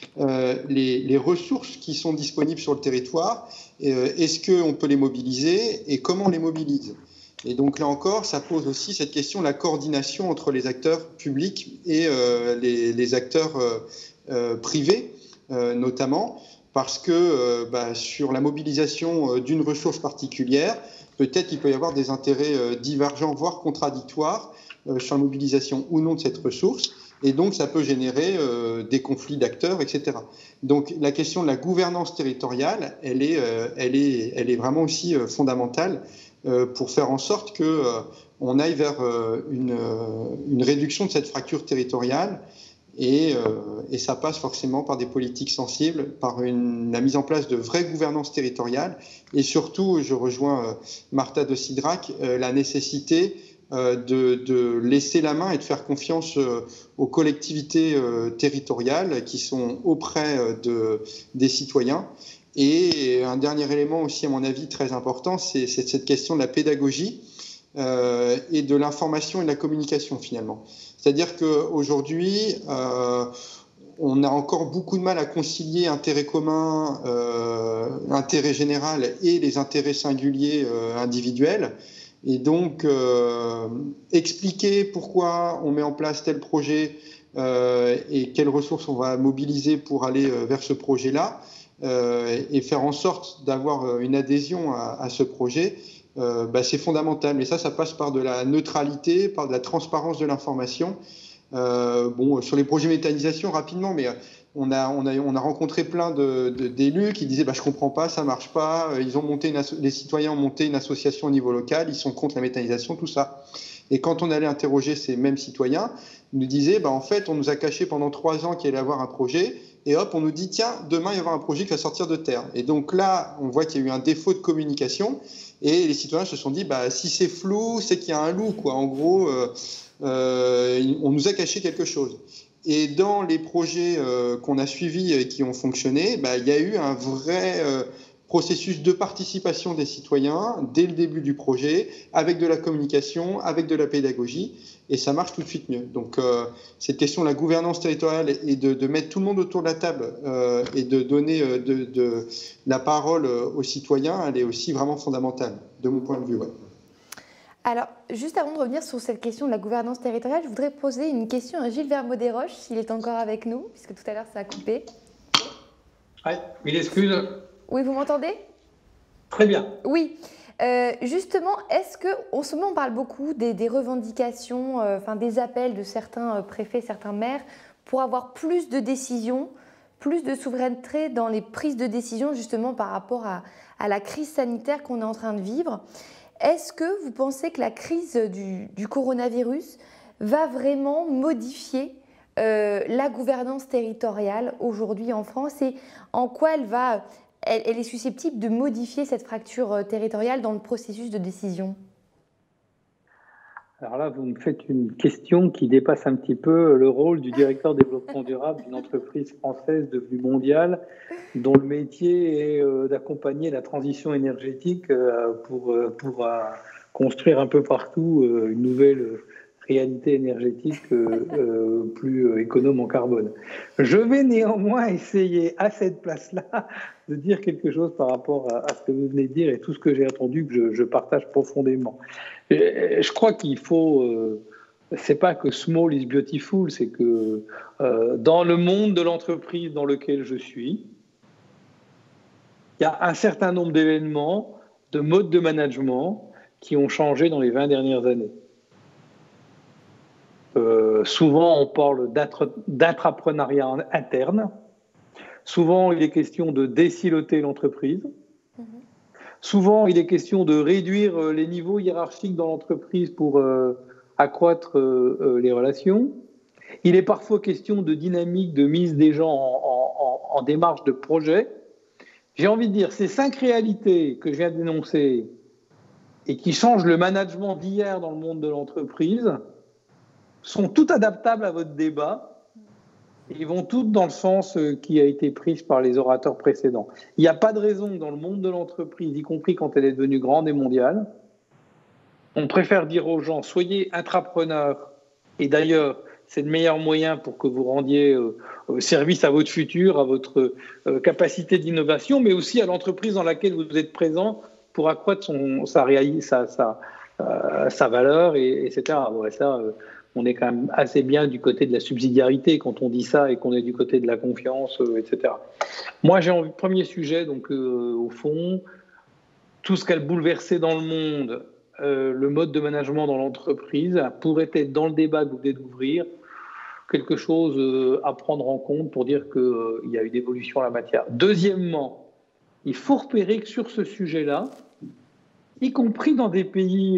les ressources qui sont disponibles sur le territoire. Est-ce qu'on peut les mobiliser et comment on les mobilise ? Et donc là encore, ça pose aussi cette question de la coordination entre les acteurs publics et les acteurs privés, notamment. Parce que sur la mobilisation d'une ressource particulière, peut-être qu'il peut y avoir des intérêts divergents, voire contradictoires, sur la mobilisation ou non de cette ressource, et donc ça peut générer des conflits d'acteurs, etc. Donc la question de la gouvernance territoriale, elle est vraiment aussi fondamentale pour faire en sorte qu'on aille vers une réduction de cette fracture territoriale. Et ça passe forcément par des politiques sensibles, par la mise en place de vraies gouvernances territoriales, et surtout, je rejoins Marta de Cidrac, la nécessité de laisser la main et de faire confiance aux collectivités territoriales qui sont auprès des citoyens. Et un dernier élément aussi, à mon avis, très important, c'est cette question de la pédagogie et de l'information et de la communication, finalement. C'est-à-dire qu'aujourd'hui, on a encore beaucoup de mal à concilier intérêt commun, intérêt général et les intérêts singuliers individuels. Et donc, expliquer pourquoi on met en place tel projet et quelles ressources on va mobiliser pour aller vers ce projet-là, et faire en sorte d'avoir une adhésion à ce projet, c'est fondamental. Mais ça passe par de la neutralité, par de la transparence de l'information. Sur les projets méthanisation, rapidement, mais on a rencontré plein d'élus qui disaient je comprends pas, ça marche pas. Les citoyens ont monté une association au niveau local, ils sont contre la méthanisation, tout ça. Et quand on allait interroger ces mêmes citoyens, ils nous disaient en fait, on nous a caché pendant 3 ans qu'il allait y avoir un projet. Et hop, on nous dit, tiens, demain, il va y avoir un projet qui va sortir de terre. Et donc là, on voit qu'il y a eu un défaut de communication. Et les citoyens se sont dit, si c'est flou, c'est qu'il y a un loup, quoi. En gros, on nous a caché quelque chose. Et dans les projets qu'on a suivis et qui ont fonctionné, il y a eu un vrai processus de participation des citoyens dès le début du projet, avec de la communication, avec de la pédagogie, et ça marche tout de suite mieux. Donc cette question de la gouvernance territoriale et de mettre tout le monde autour de la table et de donner de la parole aux citoyens, elle est aussi vraiment fondamentale, de mon point de vue. Ouais. Alors, juste avant de revenir sur cette question de la gouvernance territoriale, je voudrais poser une question à Gilles Vermaux-Desroches, s'il est encore avec nous, puisque tout à l'heure ça a coupé. Oui, il excuse. Oui, vous m'entendez ? Très bien. Oui. Justement, est-ce qu'en ce moment on parle beaucoup des revendications, des appels de certains préfets, certains maires pour avoir plus de décisions, plus de souveraineté dans les prises de décision justement par rapport à la crise sanitaire qu'on est en train de vivre. Est-ce que vous pensez que la crise du coronavirus va vraiment modifier la gouvernance territoriale aujourd'hui en France et en quoi elle est susceptible de modifier cette fracture territoriale dans le processus de décision ? Alors là, vous me faites une question qui dépasse un petit peu le rôle du directeur développement durable d'une entreprise française devenue mondiale, dont le métier est d'accompagner la transition énergétique pour construire un peu partout une nouvelle réalité énergétique plus économe en carbone. Je vais néanmoins essayer à cette place-là de dire quelque chose par rapport à ce que vous venez de dire et tout ce que j'ai entendu que je partage profondément. Je crois qu'il faut, c'est pas que small is beautiful, c'est que dans le monde de l'entreprise dans lequel je suis, il y a un certain nombre d'événements, de modes de management qui ont changé dans les 20 dernières années. Souvent, on parle d'intrapreneuriat interne. Souvent, il est question de désiloter l'entreprise. Souvent, il est question de réduire les niveaux hiérarchiques dans l'entreprise pour accroître les relations. Il est parfois question de dynamique de mise des gens en démarche de projet. J'ai envie de dire, ces 5 réalités que je viens d'énoncer et qui changent le management d'hier dans le monde de l'entreprise sont toutes adaptables à votre débat. Ils vont toutes dans le sens qui a été pris par les orateurs précédents. Il n'y a pas de raison dans le monde de l'entreprise, y compris quand elle est devenue grande et mondiale. On préfère dire aux gens, soyez intrapreneurs. Et d'ailleurs, c'est le meilleur moyen pour que vous rendiez service à votre futur, à votre capacité d'innovation, mais aussi à l'entreprise dans laquelle vous êtes présent pour accroître sa valeur, etc. Ouais, ça, on est quand même assez bien du côté de la subsidiarité quand on dit ça et qu'on est du côté de la confiance, etc. Moi, j'ai envie, premier sujet, donc au fond, tout ce qui a bouleversé dans le monde, le mode de management dans l'entreprise pourrait être dans le débat que vous venez d'ouvrir quelque chose à prendre en compte pour dire qu'il y a eu une évolution en la matière. Deuxièmement, il faut repérer que sur ce sujet-là, y compris dans des pays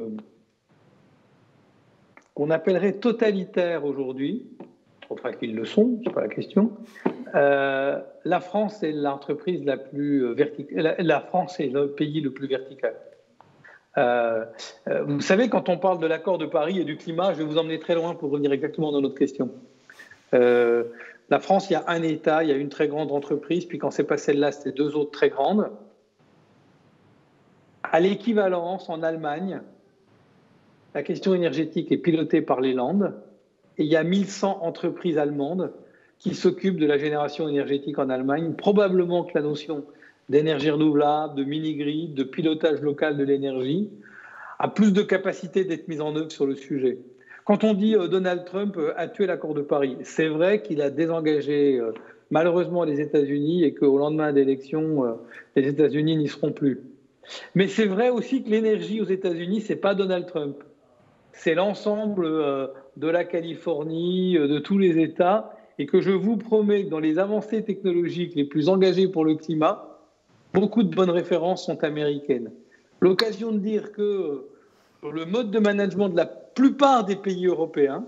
qu'on appellerait totalitaires aujourd'hui, enfin qu'ils le sont, c'est pas la question, la France est l'entreprise la plus verticale, la France est le pays le plus vertical. Vous savez, quand on parle de l'accord de Paris et du climat, je vais vous emmener très loin pour revenir exactement dans notre question. La France, il y a un État, il y a une très grande entreprise, puis quand c'est pas celle-là, c'était 2 autres très grandes. À l'équivalence, en Allemagne, la question énergétique est pilotée par les Landes et il y a 1100 entreprises allemandes qui s'occupent de la génération énergétique en Allemagne. Probablement que la notion d'énergie renouvelable, de mini-grid, de pilotage local de l'énergie a plus de capacité d'être mise en œuvre sur le sujet. Quand on dit Donald Trump a tué l'accord de Paris, c'est vrai qu'il a désengagé malheureusement les États-Unis et qu'au lendemain d'élection, les États-Unis n'y seront plus. Mais c'est vrai aussi que l'énergie aux États-Unis, c'est pas Donald Trump. C'est l'ensemble de la Californie, de tous les États, et que je vous promets que dans les avancées technologiques les plus engagées pour le climat, beaucoup de bonnes références sont américaines. L'occasion de dire que le mode de management de la plupart des pays européens,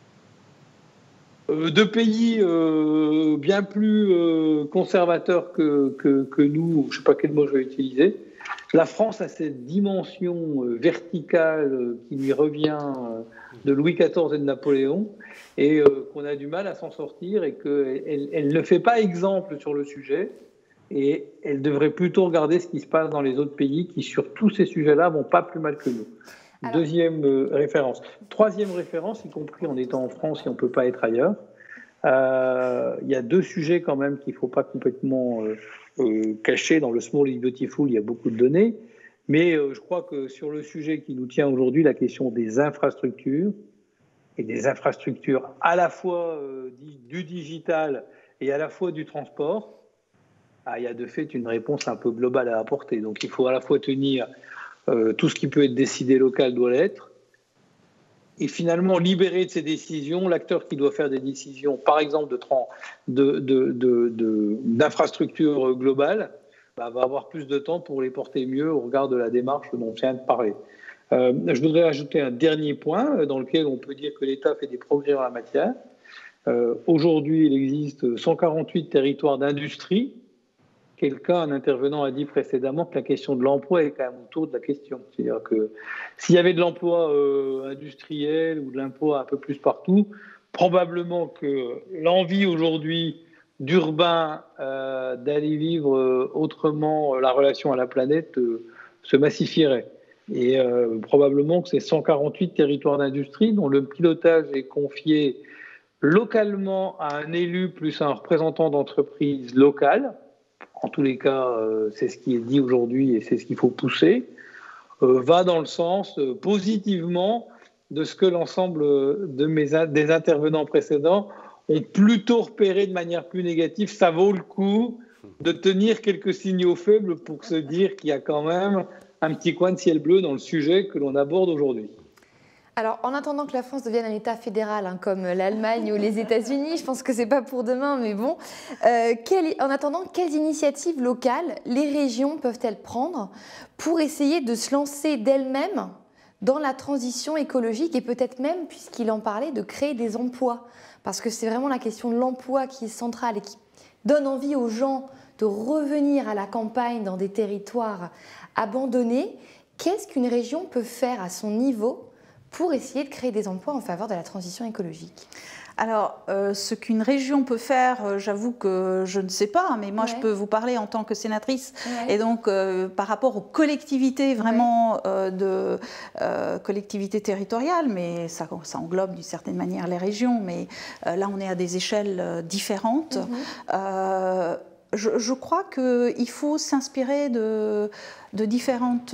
de pays bien plus conservateurs que nous, je ne sais pas quel mot je vais utiliser, La France a cette dimension verticale qui lui revient de Louis XIV et de Napoléon, et qu'on a du mal à s'en sortir, et qu'elle ne fait pas exemple sur le sujet, et elle devrait plutôt regarder ce qui se passe dans les autres pays qui, sur tous ces sujets-là, vont pas plus mal que nous. Alors, deuxième référence. Troisième référence, y compris en étant en France, et on ne peut pas être ailleurs, il y a deux sujets quand même qu'il ne faut pas complètement cacher. Dans le Small is Beautiful, il y a beaucoup de données, mais je crois que sur le sujet qui nous tient aujourd'hui, la question des infrastructures, et des infrastructures à la fois du digital et à la fois du transport, il y a de fait une réponse un peu globale à apporter. Donc il faut à la fois tenir tout ce qui peut être décidé local doit l'être, et finalement libérer de ces décisions l'acteur qui doit faire des décisions, par exemple d'infrastructures globales, va avoir plus de temps pour les porter mieux au regard de la démarche dont on vient de parler. Je voudrais ajouter un dernier point dans lequel on peut dire que l'État fait des progrès en la matière. Aujourd'hui, il existe 148 territoires d'industrie. Un intervenant a dit précédemment que la question de l'emploi est quand même autour de la question. C'est-à-dire que s'il y avait de l'emploi industriel ou de l'emploi un peu plus partout, probablement que l'envie aujourd'hui d'urbain d'aller vivre autrement la relation à la planète se massifierait. Et probablement que ces 148 territoires d'industrie dont le pilotage est confié localement à un élu plus un représentant d'entreprise locale, en tous les cas, c'est ce qui est dit aujourd'hui et c'est ce qu'il faut pousser, va dans le sens positivement de ce que l'ensemble des intervenants précédents ont plutôt repéré de manière plus négative. Ça vaut le coup de tenir quelques signaux faibles pour se dire qu'il y a quand même un petit coin de ciel bleu dans le sujet que l'on aborde aujourd'hui. Alors, en attendant que la France devienne un État fédéral, comme l'Allemagne ou les États-Unis, je pense que ce n'est pas pour demain, mais bon, en attendant, quelles initiatives locales les régions peuvent-elles prendre pour essayer de se lancer d'elles-mêmes dans la transition écologique et peut-être même, puisqu'il en parlait, de créer des emplois? Parce que c'est vraiment la question de l'emploi qui est centrale et qui donne envie aux gens de revenir à la campagne dans des territoires abandonnés. Qu'est-ce qu'une région peut faire à son niveau pour essayer de créer des emplois en faveur de la transition écologique? Alors, ce qu'une région peut faire, j'avoue que je ne sais pas, mais moi je peux vous parler en tant que sénatrice, et donc par rapport aux collectivités vraiment collectivités territoriales, mais ça englobe d'une certaine manière les régions, mais là on est à des échelles différentes. Je crois qu'il faut s'inspirer de différentes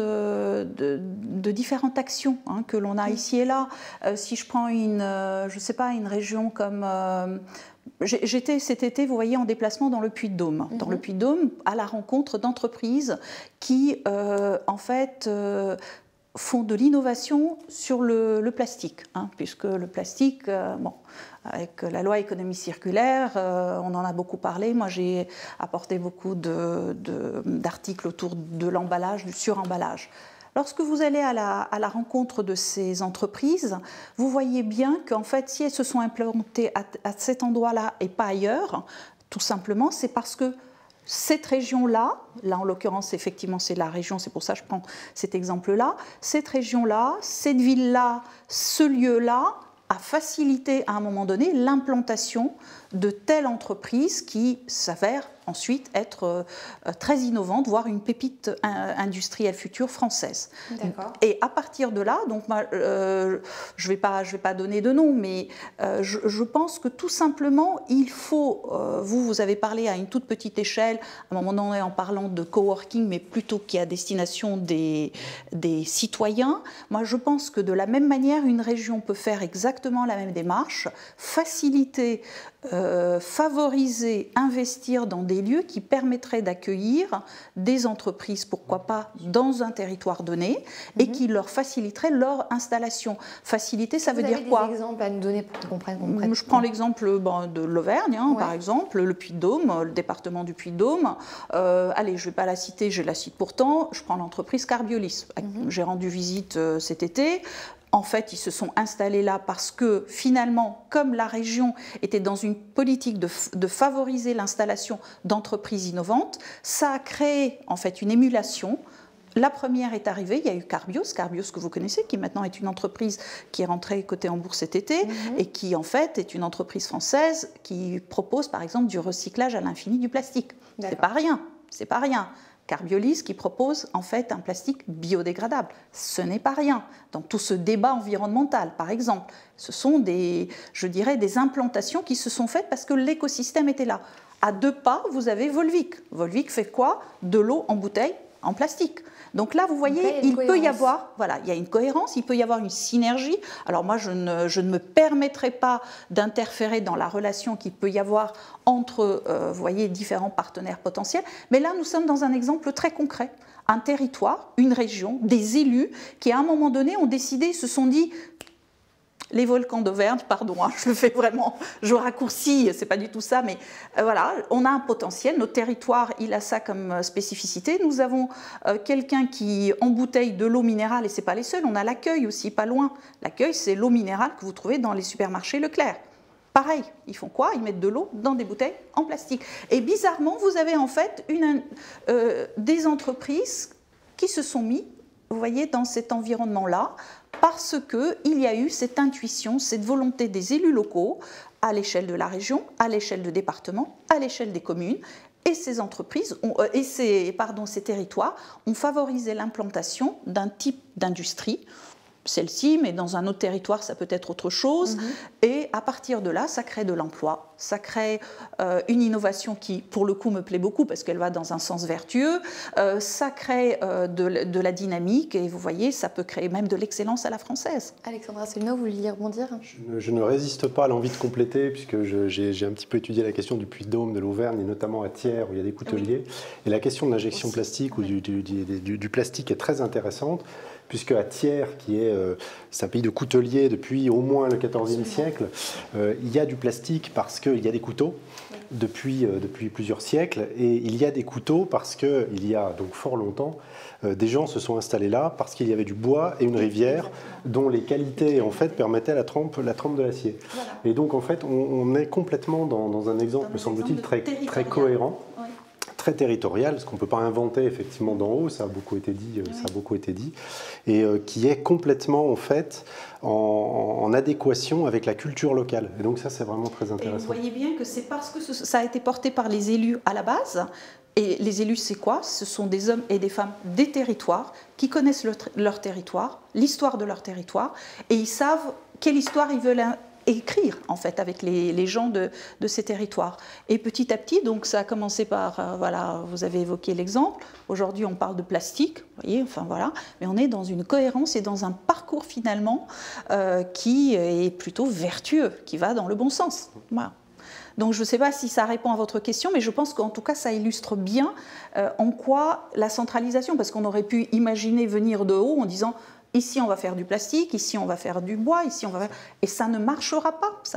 actions que l'on a ici et là. Si je prends je sais pas, une région comme... J'étais cet été, vous voyez, en déplacement dans le Puy-de-Dôme. Dans le Puy-de-Dôme, à la rencontre d'entreprises qui, en fait... font de l'innovation sur le plastique, puisque le plastique, avec la loi économie circulaire, on en a beaucoup parlé. Moi, j'ai apporté beaucoup d'articles autour de l'emballage, du suremballage. Lorsque vous allez à la rencontre de ces entreprises, vous voyez bien qu'en fait, si elles se sont implantées à cet endroit-là et pas ailleurs, tout simplement, c'est parce que cette région-là, en l'occurrence, effectivement, c'est la région, c'est pour ça que je prends cet exemple-là, cette région-là, cette ville-là, ce lieu-là a facilité à un moment donné l'implantation de telle entreprise qui s'avère ensuite être très innovante, voire une pépite industrielle future française. Et à partir de là, donc je vais pas donner de nom, mais je pense que tout simplement, il faut, vous avez parlé à une toute petite échelle, à un moment donné en parlant de coworking, mais plutôt qui est à destination des citoyens. Moi, je pense que de la même manière, une région peut faire exactement la même démarche, faciliter, favoriser, investir dans des lieux qui permettraient d'accueillir des entreprises, pourquoi pas dans un territoire donné, et qui leur faciliteraient leur installation. Faciliter, ça veut dire quoi? Vous avez des exemples à nous donner pour qu'on comprenne? Je prends l'exemple de l'Auvergne, par exemple, le Puy-de-Dôme, le département du Puy-de-Dôme. Allez, je ne vais pas la citer, je la cite pourtant. Je prends l'entreprise Carbiolis. J'ai rendu visite cet été. En fait, ils se sont installés là parce que finalement, comme la région était dans une politique de favoriser l'installation d'entreprises innovantes, ça a créé en fait une émulation. La première est arrivée, il y a eu Carbios que vous connaissez, qui maintenant est une entreprise qui est rentrée cotée en bourse cet été et qui en fait est une entreprise française qui propose par exemple du recyclage à l'infini du plastique. C'est pas rien. Carbiolis qui propose en fait un plastique biodégradable. Ce n'est pas rien. Dans tout ce débat environnemental, par exemple, ce sont des implantations qui se sont faites parce que l'écosystème était là. À 2 pas, vous avez Volvic. Volvic fait quoi? De l'eau en bouteille en plastique. Donc là, vous voyez, il peut y avoir, il y a une cohérence, il peut y avoir une synergie. Alors moi, je ne me permettrai pas d'interférer dans la relation qu'il peut y avoir entre, vous voyez, différents partenaires potentiels. Mais là, nous sommes dans un exemple très concret. Un territoire, une région, des élus qui, à un moment donné, ont décidé, se sont dit... Les volcans d'Auvergne, pardon, je le fais vraiment, je raccourcis, c'est pas du tout ça, mais voilà, on a un potentiel, notre territoire, il a ça comme spécificité. Nous avons quelqu'un qui embouteille de l'eau minérale, et c'est pas les seuls, on a l'Accueil aussi, pas loin. L'Accueil, c'est l'eau minérale que vous trouvez dans les supermarchés Leclerc. Pareil, ils font quoi? Ils mettent de l'eau dans des bouteilles en plastique. Et bizarrement, vous avez en fait des entreprises qui se sont mis, vous voyez, dans cet environnement-là, parce qu'il y a eu cette intuition, cette volonté des élus locaux, à l'échelle de la région, à l'échelle de département, à l'échelle des communes, et ces entreprises, ces territoires ont favorisé l'implantation d'un type d'industrie, celle-ci, mais dans un autre territoire, ça peut être autre chose. Et à partir de là, ça crée de l'emploi, ça crée une innovation qui, pour le coup, me plaît beaucoup parce qu'elle va dans un sens vertueux, ça crée de la dynamique et vous voyez, ça peut créer même de l'excellence à la française. Alexandra Asselineau, vous vouliez rebondir? Je ne résiste pas à l'envie de compléter puisque j'ai un petit peu étudié la question du Puy-de-Dôme, de l'Auvergne et notamment à Thiers où il y a des couteliers. Et la question de l'injection plastique ou du plastique est très intéressante. Puisque à Thiers, c'est un pays de couteliers depuis au moins le XIVe siècle, il y a du plastique parce qu'il y a des couteaux depuis plusieurs siècles, et il y a des couteaux parce qu'il y a donc fort longtemps, des gens se sont installés là parce qu'il y avait du bois et une rivière dont les qualités en fait permettaient la trempe de l'acier. Voilà. Et donc en fait, on est complètement dans un exemple, me semble-t-il, très cohérent. Très territorial, parce qu'on ne peut pas inventer effectivement d'en haut, ça a beaucoup été dit, et qui est complètement en fait en adéquation avec la culture locale. Et donc ça, c'est vraiment très intéressant. Et vous voyez bien que c'est parce que ça a été porté par les élus à la base, et les élus, c'est quoi? Ce sont des hommes et des femmes des territoires qui connaissent leur territoire, l'histoire de leur territoire, et ils savent quelle histoire ils veulent écrire en fait avec les gens de ces territoires. Et petit à petit, donc ça a commencé par, voilà, vous avez évoqué l'exemple, aujourd'hui on parle de plastique, vous voyez, enfin voilà, mais on est dans une cohérence et dans un parcours finalement qui est plutôt vertueux, qui va dans le bon sens. Voilà. Donc je ne sais pas si ça répond à votre question, mais je pense qu'en tout cas ça illustre bien en quoi la centralisation, parce qu'on aurait pu imaginer venir de haut en disant ici on va faire du plastique, ici on va faire du bois, ici on va faire... Et ça ne marchera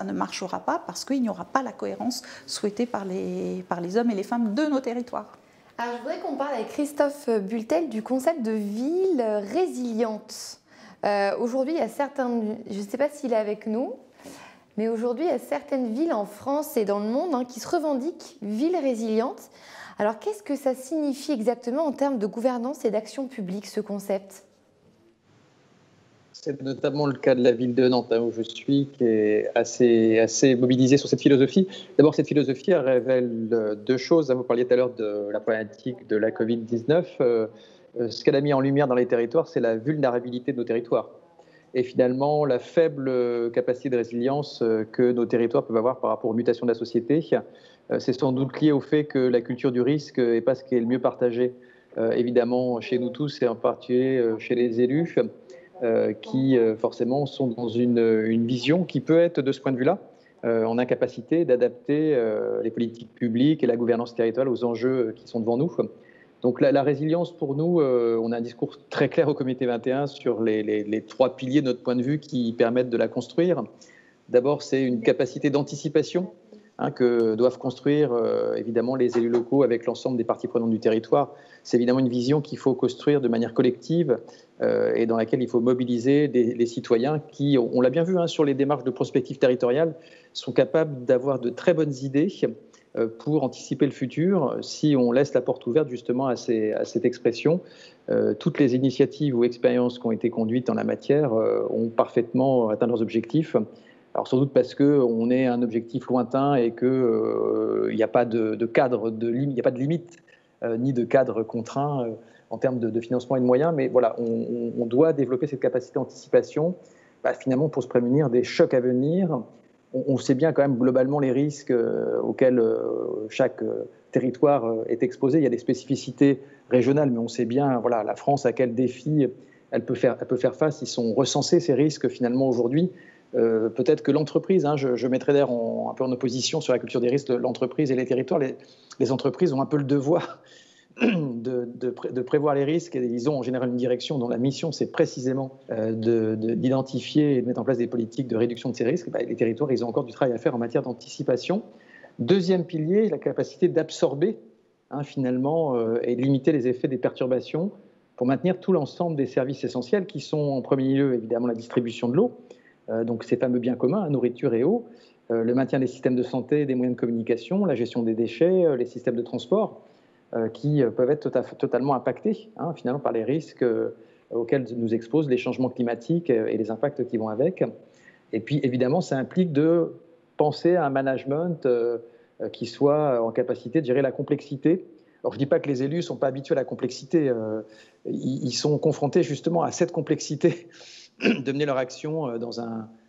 pas parce qu'il n'y aura pas la cohérence souhaitée par les hommes et les femmes de nos territoires. Alors je voudrais qu'on parle avec Christophe Bultel du concept de ville résiliente. Aujourd'hui, il y a certaines... Je ne sais pas s'il est avec nous, mais aujourd'hui, il y a certaines villes en France et dans le monde qui se revendiquent villes résilientes. Alors qu'est-ce que ça signifie exactement en termes de gouvernance et d'action publique, ce concept ? C'est notamment le cas de la ville de Nantes, où je suis, qui est assez mobilisée sur cette philosophie. D'abord, cette philosophie elle révèle 2 choses. Vous parliez tout à l'heure de la problématique de la Covid-19. Ce qu'elle a mis en lumière dans les territoires, c'est la vulnérabilité de nos territoires. Et finalement, la faible capacité de résilience que nos territoires peuvent avoir par rapport aux mutations de la société, c'est sans doute lié au fait que la culture du risque n'est pas ce qui est le mieux partagé, évidemment, chez nous tous et en particulier chez les élus. Qui forcément sont dans une vision qui peut être de ce point de vue-là en incapacité d'adapter les politiques publiques et la gouvernance territoriale aux enjeux qui sont devant nous. Donc la résilience pour nous, on a un discours très clair au Comité 21 sur les 3 piliers de notre point de vue qui permettent de la construire. D'abord, c'est une capacité d'anticipation que doivent construire évidemment les élus locaux avec l'ensemble des parties prenantes du territoire. C'est évidemment une vision qu'il faut construire de manière collective et dans laquelle il faut mobiliser les citoyens qui, on l'a bien vu sur les démarches de prospective territoriale, sont capables d'avoir de très bonnes idées pour anticiper le futur si on laisse la porte ouverte justement à cette expression. Toutes les initiatives ou expériences qui ont été conduites en la matière ont parfaitement atteint leurs objectifs. Alors sans doute parce qu'on est un objectif lointain et qu'il n'y a pas de cadre, il n'y a pas de limite ni de cadre contraint en termes de financement et de moyens. Mais voilà, on doit développer cette capacité d'anticipation finalement pour se prémunir des chocs à venir. On sait bien quand même globalement les risques auxquels chaque territoire est exposé. Il y a des spécificités régionales, mais on sait bien voilà, la France à quel défi elle peut faire face. Ils sont recensés ces risques finalement aujourd'hui. Peut-être que l'entreprise, je mettrais d'ailleurs un peu en opposition sur la culture des risques, l'entreprise et les territoires. Les entreprises ont un peu le devoir de prévoir les risques et ils ont en général une direction dont la mission c'est précisément d'identifier et de mettre en place des politiques de réduction de ces risques. Les territoires, ils ont encore du travail à faire en matière d'anticipation. Deuxième pilier, la capacité d'absorber finalement et de limiter les effets des perturbations pour maintenir tout l'ensemble des services essentiels qui sont en premier lieu évidemment la distribution de l'eau, donc ces fameux biens communs, nourriture et eau, le maintien des systèmes de santé, des moyens de communication, la gestion des déchets, les systèmes de transport, qui peuvent être totalement impactés finalement par les risques auxquels nous exposent les changements climatiques et les impacts qui vont avec. Et puis évidemment, ça implique de penser à un management qui soit en capacité de gérer la complexité. Alors je ne dis pas que les élus ne sont pas habitués à la complexité, ils sont confrontés justement à cette complexité de mener leur action dans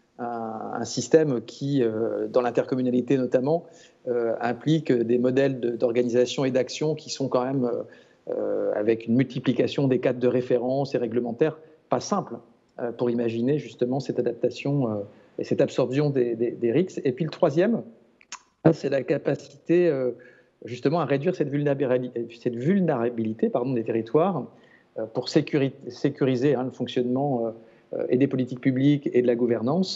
un système qui, dans l'intercommunalité notamment, implique des modèles d'organisation et d'action qui sont quand même, avec une multiplication des cadres de référence et réglementaires, pas simples pour imaginer justement cette adaptation et cette absorption des risques. Et puis le troisième, c'est la capacité justement à réduire cette vulnérabilité des territoires pour sécuriser le fonctionnement et des politiques publiques et de la gouvernance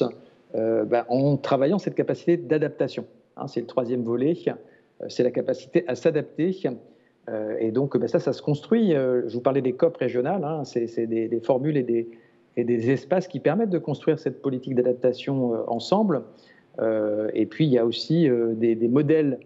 en travaillant cette capacité d'adaptation. C'est le troisième volet, c'est la capacité à s'adapter. Et donc ça se construit. Je vous parlais des COP régionales, c'est des formules et des espaces qui permettent de construire cette politique d'adaptation ensemble. Et puis il y a aussi des modèles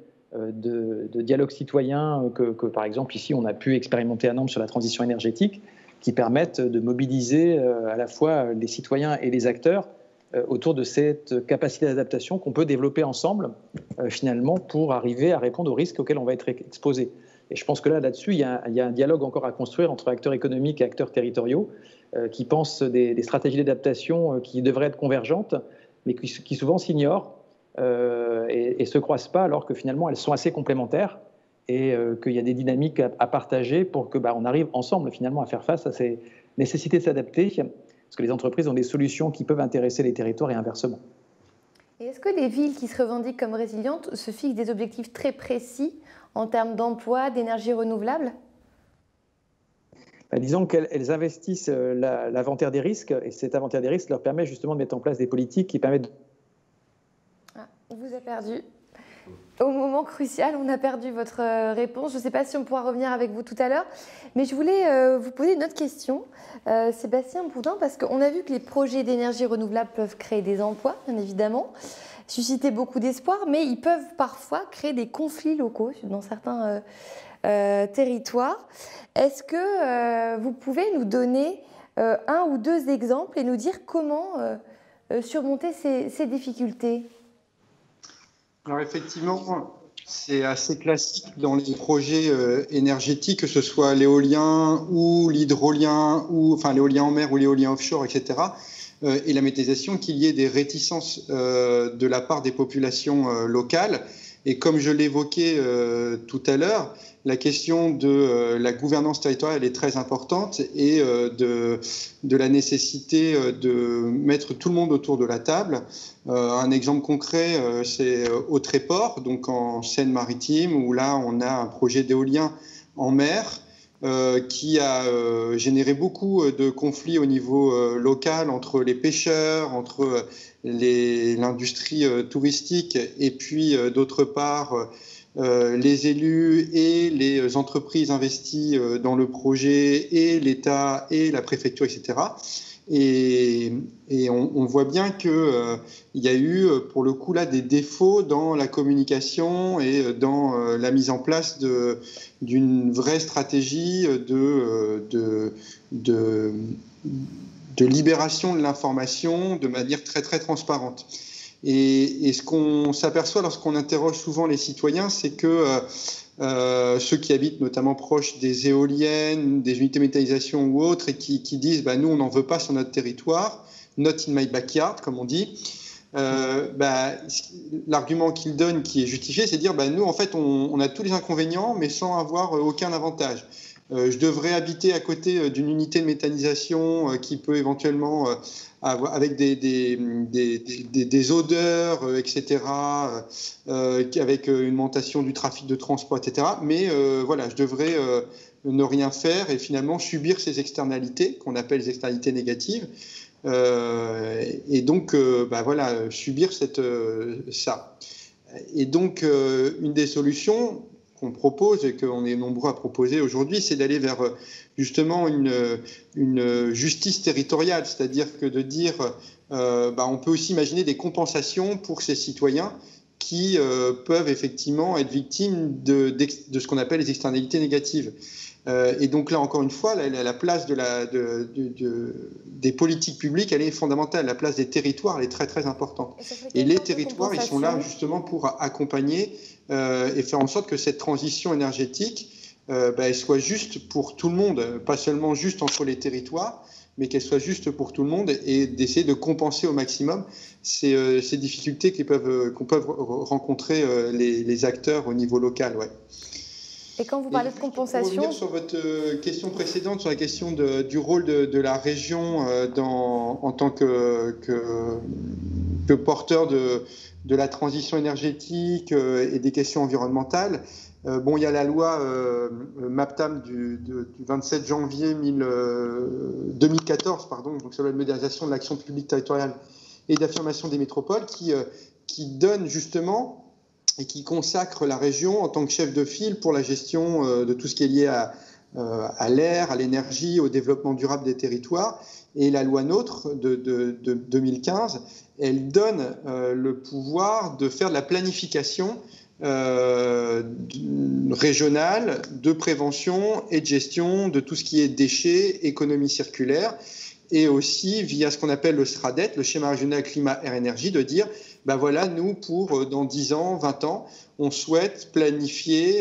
de dialogue citoyen que par exemple ici on a pu expérimenter à Nantes sur la transition énergétique qui permettent de mobiliser à la fois les citoyens et les acteurs autour de cette capacité d'adaptation qu'on peut développer ensemble finalement pour arriver à répondre aux risques auxquels on va être exposé. Et je pense que là-dessus, il y a un dialogue encore à construire entre acteurs économiques et acteurs territoriaux qui pensent des stratégies d'adaptation qui devraient être convergentes, mais qui souvent s'ignorent et se croisent pas alors que finalement elles sont assez complémentaires et qu'il y a des dynamiques à partager pour que on arrive ensemble finalement à faire face à ces nécessités de s'adapter, parce que les entreprises ont des solutions qui peuvent intéresser les territoires et inversement. Et est-ce que les villes qui se revendiquent comme résilientes se fixent des objectifs très précis en termes d'emploi, d'énergie renouvelable ? Disons qu'elles investissent l'inventaire des risques, et cet inventaire des risques leur permet justement de mettre en place des politiques qui permettent... On vous a perdu. Au moment crucial, on a perdu votre réponse. Je ne sais pas si on pourra revenir avec vous tout à l'heure, mais je voulais vous poser une autre question, Sébastien Bourdin, parce qu'on a vu que les projets d'énergie renouvelable peuvent créer des emplois, bien évidemment, susciter beaucoup d'espoir, mais ils peuvent parfois créer des conflits locaux dans certains territoires. Est-ce que vous pouvez nous donner un ou deux exemples et nous dire comment surmonter ces difficultés ? Alors effectivement, c'est assez classique dans les projets énergétiques, que ce soit l'éolien ou l'hydrolien, ou enfin l'éolien en mer ou l'éolien offshore, etc. Et la méthanisation, qu'il y ait des réticences de la part des populations locales. Et comme je l'évoquais tout à l'heure, la question de la gouvernance territoriale est très importante et de la nécessité de mettre tout le monde autour de la table. Un exemple concret, c'est au Tréport, donc en Seine-Maritime, où là on a un projet d'éolien en mer qui a généré beaucoup de conflits au niveau local entre les pêcheurs, entre l'industrie touristique et puis d'autre part les élus et les entreprises investies dans le projet et l'État et la préfecture, etc. Et on voit bien qu'il y a eu, pour le coup, là, des défauts dans la communication et dans la mise en place d'une vraie stratégie de libération de l'information de manière très, très transparente. Et ce qu'on s'aperçoit lorsqu'on interroge souvent les citoyens, c'est que ceux qui habitent notamment proches des éoliennes, des unités de méthanisation ou autres, et qui disent nous, on n'en veut pas sur notre territoire, not in my backyard, comme on dit, l'argument qu'ils donnent qui est justifié, c'est de dire nous, en fait, on a tous les inconvénients, mais sans avoir aucun avantage. Je devrais habiter à côté d'une unité de méthanisation qui peut éventuellement avec des odeurs, etc., avec une augmentation du trafic de transport, etc. Mais voilà, je devrais ne rien faire et finalement subir ces externalités qu'on appelle les externalités négatives. Et donc, voilà, subir ça. Et donc, une des solutions qu'on propose et qu'on est nombreux à proposer aujourd'hui, c'est d'aller vers justement une justice territoriale, c'est-à-dire que de dire on peut aussi imaginer des compensations pour ces citoyens qui peuvent effectivement être victimes de ce qu'on appelle les externalités négatives. Et donc là, encore une fois, la place des politiques publiques, elle est fondamentale. La place des territoires, elle est très très importante. Et les territoires, ils sont là justement pour accompagner et faire en sorte que cette transition énergétique, elle soit juste pour tout le monde, pas seulement juste entre les territoires, mais qu'elle soit juste pour tout le monde et d'essayer de compenser au maximum ces difficultés qu'on peut rencontrer les acteurs au niveau local. Ouais. Et quand vous parlez de compensation... Pour revenir sur votre question précédente, sur la question du rôle de la région en tant que porteur de la transition énergétique et des questions environnementales, il y a la loi MAPTAM du 27 janvier 2014, donc sur la modernisation de l'action publique territoriale et d'affirmation des métropoles, qui donne justement et qui consacre la région en tant que chef de file pour la gestion de tout ce qui est lié à l'air, à l'énergie, au développement durable des territoires. Et la loi NOTRe de 2015, elle donne le pouvoir de faire de la planification régionale de prévention et de gestion de tout ce qui est déchets, économie circulaire, et aussi via ce qu'on appelle le SRADET, le schéma régional climat air énergie, de dire voilà, nous, pour dans 10 ans, 20 ans, on souhaite planifier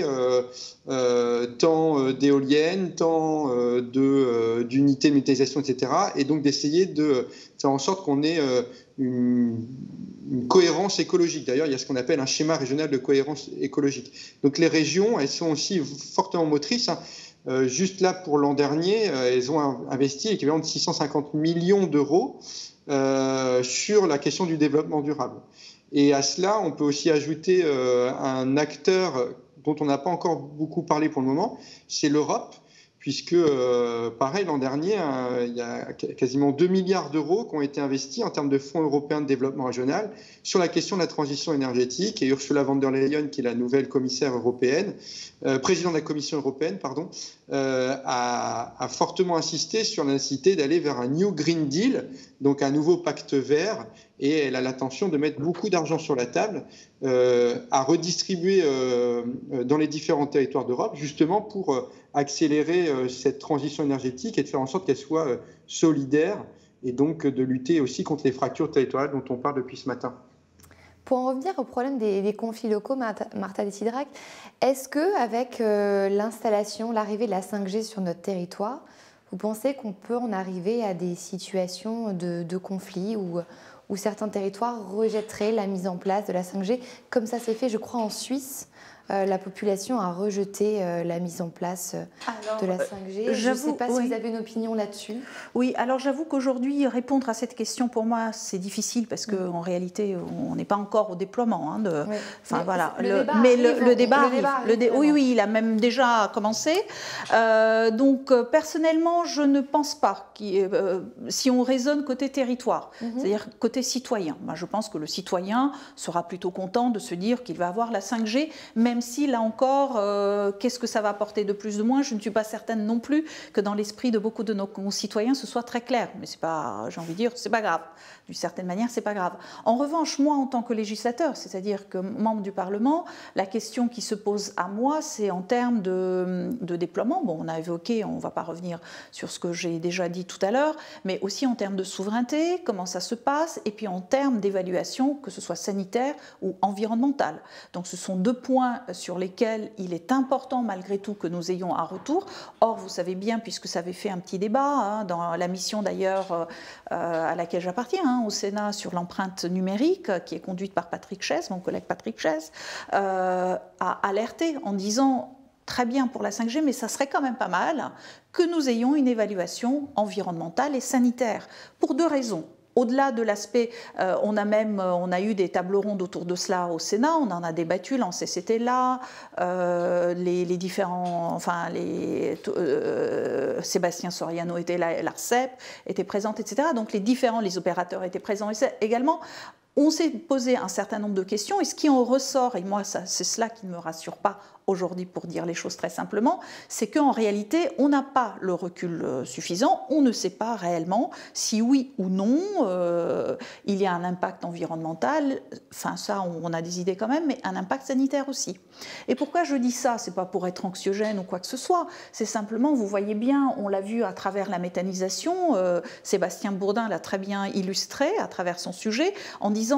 tant d'éoliennes, tant d'unités de méthanisation, etc. Et donc d'essayer de faire en sorte qu'on ait une cohérence écologique. D'ailleurs, il y a ce qu'on appelle un schéma régional de cohérence écologique. Donc les régions, elles sont aussi fortement motrices. Juste là, pour l'an dernier, elles ont investi l'équivalent de 650 millions d'euros sur la question du développement durable. Et à cela, on peut aussi ajouter un acteur dont on n'a pas encore beaucoup parlé pour le moment, c'est l'Europe, puisque, pareil, l'an dernier, il y a quasiment 2 milliards d'euros qui ont été investis en termes de fonds européens de développement régional sur la question de la transition énergétique. Et Ursula von der Leyen, qui est la nouvelle commissaire européenne, présidente de la Commission européenne, a fortement insisté sur la nécessité d'aller vers un New Green Deal, donc un nouveau pacte vert, et elle a l'intention de mettre beaucoup d'argent sur la table à redistribuer dans les différents territoires d'Europe, justement pour accélérer cette transition énergétique et de faire en sorte qu'elle soit solidaire et donc de lutter aussi contre les fractures territoriales dont on parle depuis ce matin. Pour en revenir au problème des conflits locaux, Marta Desidrac, est-ce qu'avec l'installation, l'arrivée de la 5G sur notre territoire, vous pensez qu'on peut en arriver à des situations de conflit où certains territoires rejetteraient la mise en place de la 5G, comme ça s'est fait, je crois, en Suisse? La population a rejeté la mise en place de la 5G. Je ne sais pas si vous avez une opinion là-dessus. Oui, alors j'avoue qu'aujourd'hui, répondre à cette question, pour moi, c'est difficile parce qu'en réalité, on n'est pas encore au déploiement. Le débat arrive. Oui, il a même déjà commencé. Donc, personnellement, je ne pense pas, si on raisonne côté territoire, c'est-à-dire côté citoyen. Moi, je pense que le citoyen sera plutôt content de se dire qu'il va avoir la 5G, même même si, là encore, qu'est-ce que ça va apporter de plus, de moins? Je ne suis pas certaine non plus que dans l'esprit de beaucoup de nos concitoyens, ce soit très clair. Mais c'est pas, j'ai envie de dire, c'est pas grave. D'une certaine manière, c'est pas grave. En revanche, moi, en tant que législateur, c'est-à-dire que membre du Parlement, la question qui se pose à moi, c'est en termes de déploiement. Bon, on a évoqué, on ne va pas revenir sur ce que j'ai déjà dit tout à l'heure, mais aussi en termes de souveraineté, comment ça se passe, et puis en termes d'évaluation, que ce soit sanitaire ou environnementale. Donc ce sont deux points sur lesquels il est important malgré tout que nous ayons un retour. Or, vous savez bien, puisque ça avait fait un petit débat, dans la mission d'ailleurs à laquelle j'appartiens, au Sénat, sur l'empreinte numérique, qui est conduite par Patrick Chess, mon collègue Patrick Chess, a alerté en disant très bien pour la 5G, mais ça serait quand même pas mal que nous ayons une évaluation environnementale et sanitaire, pour deux raisons. Au-delà de l'aspect, on a eu des tables rondes autour de cela au Sénat, on en a débattu, l'ANSES était là, les différents, enfin, Sébastien Soriano était là, l'ARCEP était présente, etc. Donc les opérateurs étaient présents également. On s'est posé un certain nombre de questions, et ce qui en ressort, et moi c'est cela qui ne me rassure pas aujourd'hui pour dire les choses très simplement, c'est qu'en réalité on n'a pas le recul suffisant, on ne sait pas réellement si oui ou non il y a un impact environnemental, enfin ça on a des idées quand même, mais un impact sanitaire aussi. Et pourquoi je dis ça? C'est pas pour être anxiogène ou quoi que ce soit, c'est simplement, vous voyez bien, on l'a vu à travers la méthanisation, Sébastien Bourdin l'a très bien illustré à travers son sujet, en disant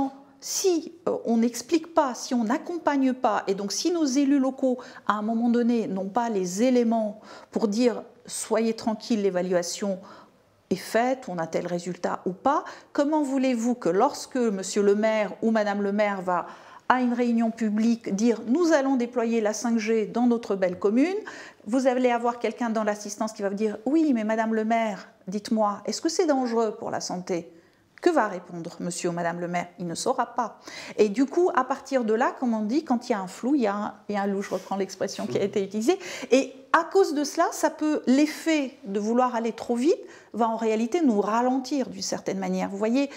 si on n'explique pas, si on n'accompagne pas, et donc si nos élus locaux, à un moment donné, n'ont pas les éléments pour dire « soyez tranquille, l'évaluation est faite, on a tel résultat ou pas », comment voulez-vous que lorsque monsieur le maire ou madame le maire va à une réunion publique dire « nous allons déployer la 5G dans notre belle commune », vous allez avoir quelqu'un dans l'assistance qui va vous dire « oui, mais madame le maire, dites-moi, est-ce que c'est dangereux pour la santé ?» Que va répondre monsieur ou madame le maire? Il ne saura pas. Et du coup, à partir de là, comme on dit, quand il y a un flou, il y a un loup, je reprends l'expression qui a été utilisée. Et à cause de cela, l'effet de vouloir aller trop vite va en réalité nous ralentir d'une certaine manière. Vous voyez,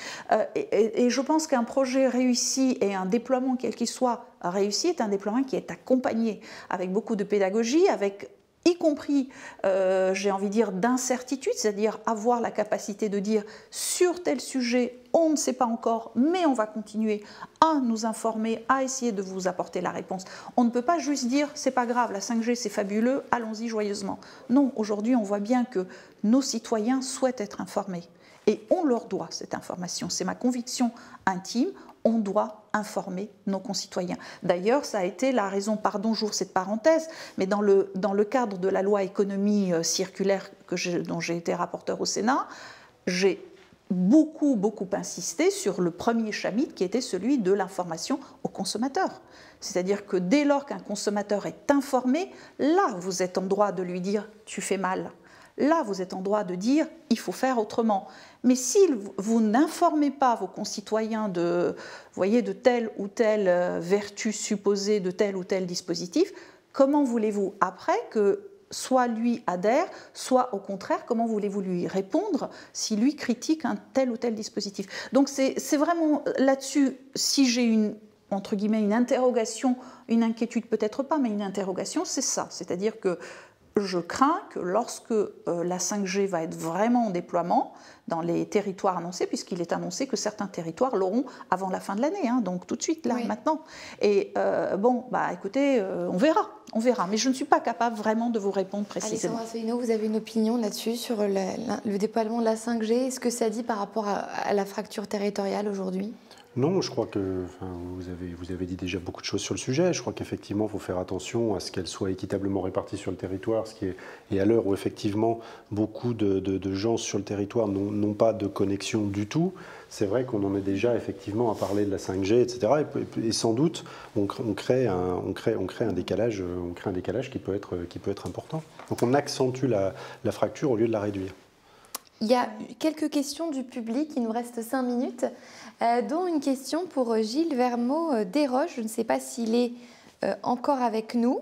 et je pense qu'un projet réussi et un déploiement, quel qu'il soit, réussi, est un déploiement qui est accompagné avec beaucoup de pédagogie, avec y compris, j'ai envie de dire, d'incertitude, c'est-à-dire avoir la capacité de dire sur tel sujet, on ne sait pas encore, mais on va continuer à nous informer, à essayer de vous apporter la réponse. On ne peut pas juste dire c'est pas grave, la 5G c'est fabuleux, allons-y joyeusement. Non, aujourd'hui on voit bien que nos citoyens souhaitent être informés et on leur doit cette information. C'est ma conviction intime. On doit informer nos concitoyens. D'ailleurs, ça a été la raison, pardon, j'ouvre cette parenthèse, mais dans le cadre de la loi économie circulaire dont j'ai été rapporteur au Sénat, j'ai beaucoup insisté sur le premier chapitre qui était celui de l'information aux consommateurs. C'est-à-dire que dès lors qu'un consommateur est informé, là, vous êtes en droit de lui dire « tu fais mal ». Là, vous êtes en droit de dire « il faut faire autrement ». Mais si vous n'informez pas vos concitoyens de telle ou telle vertu supposée de tel ou tel dispositif, comment voulez-vous après que soit lui adhère, soit au contraire, comment voulez-vous lui répondre si lui critique un tel ou tel dispositif? Donc c'est vraiment là-dessus, si j'ai entre guillemets une interrogation, une inquiétude peut-être pas, mais une interrogation, c'est ça. C'est-à-dire que je crains que lorsque la 5G va être vraiment en déploiement dans les territoires annoncés, puisqu'il est annoncé que certains territoires l'auront avant la fin de l'année, donc tout de suite, là, maintenant. Et écoutez, on verra. Mais je ne suis pas capable vraiment de vous répondre précisément. Alessandra Asselineau, vous avez une opinion là-dessus sur le déploiement de la 5G? Est-ce que ça dit par rapport à la fracture territoriale aujourd'hui? Non, je crois que vous avez dit déjà beaucoup de choses sur le sujet. Je crois qu'effectivement, il faut faire attention à ce qu'elle soit équitablement répartie sur le territoire. Et à l'heure où effectivement beaucoup de gens sur le territoire n'ont pas de connexion du tout, c'est vrai qu'on en est déjà effectivement à parler de la 5G, etc. Et sans doute, on crée un décalage qui peut être important. Donc on accentue la fracture au lieu de la réduire. Il y a quelques questions du public, il nous reste 5 minutes, dont une question pour Gilles Vermeau Desroches. Je ne sais pas s'il est encore avec nous.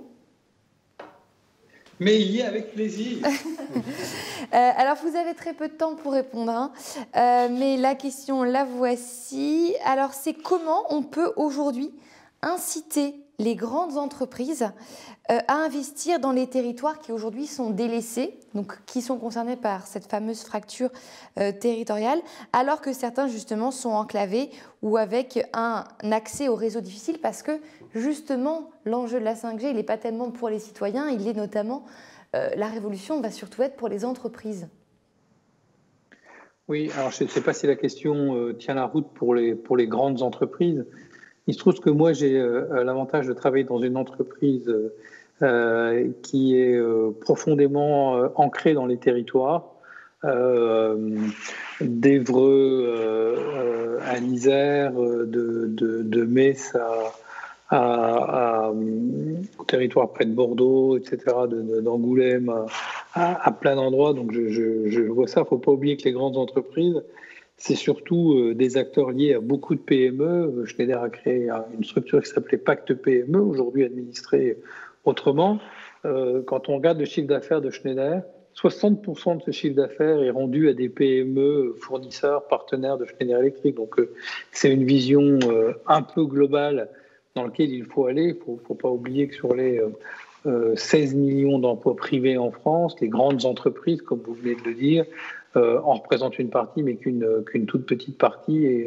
Mais il y est avec plaisir. Alors, vous avez très peu de temps pour répondre, mais la question, la voici. Alors, c'est comment on peut aujourd'hui inciter les grandes entreprises à investir dans les territoires qui aujourd'hui sont délaissés, donc qui sont concernés par cette fameuse fracture territoriale, alors que certains justement sont enclavés ou avec un accès au réseau difficile parce que justement l'enjeu de la 5G, il n'est pas tellement pour les citoyens, il est notamment, la révolution va surtout être pour les entreprises. Oui, alors je ne sais pas si la question tient la route pour les grandes entreprises. Il se trouve que moi, j'ai l'avantage de travailler dans une entreprise qui est profondément ancrée dans les territoires, d'Évreux à l'Isère, de Metz au territoire près de Bordeaux, etc., d'Angoulême à plein d'endroits. Donc je vois ça. Il ne faut pas oublier que les grandes entreprises, c'est surtout des acteurs liés à beaucoup de PME. Schneider a créé une structure qui s'appelait Pacte PME, aujourd'hui administrée autrement. Quand on regarde le chiffre d'affaires de Schneider, 60% de ce chiffre d'affaires est rendu à des PME fournisseurs, partenaires de Schneider Electric. Donc c'est une vision un peu globale dans laquelle il faut aller. Il ne faut pas oublier que sur les 16 millions d'emplois privés en France, les grandes entreprises, comme vous venez de le dire, en représentent une partie, mais qu'une toute petite partie. Et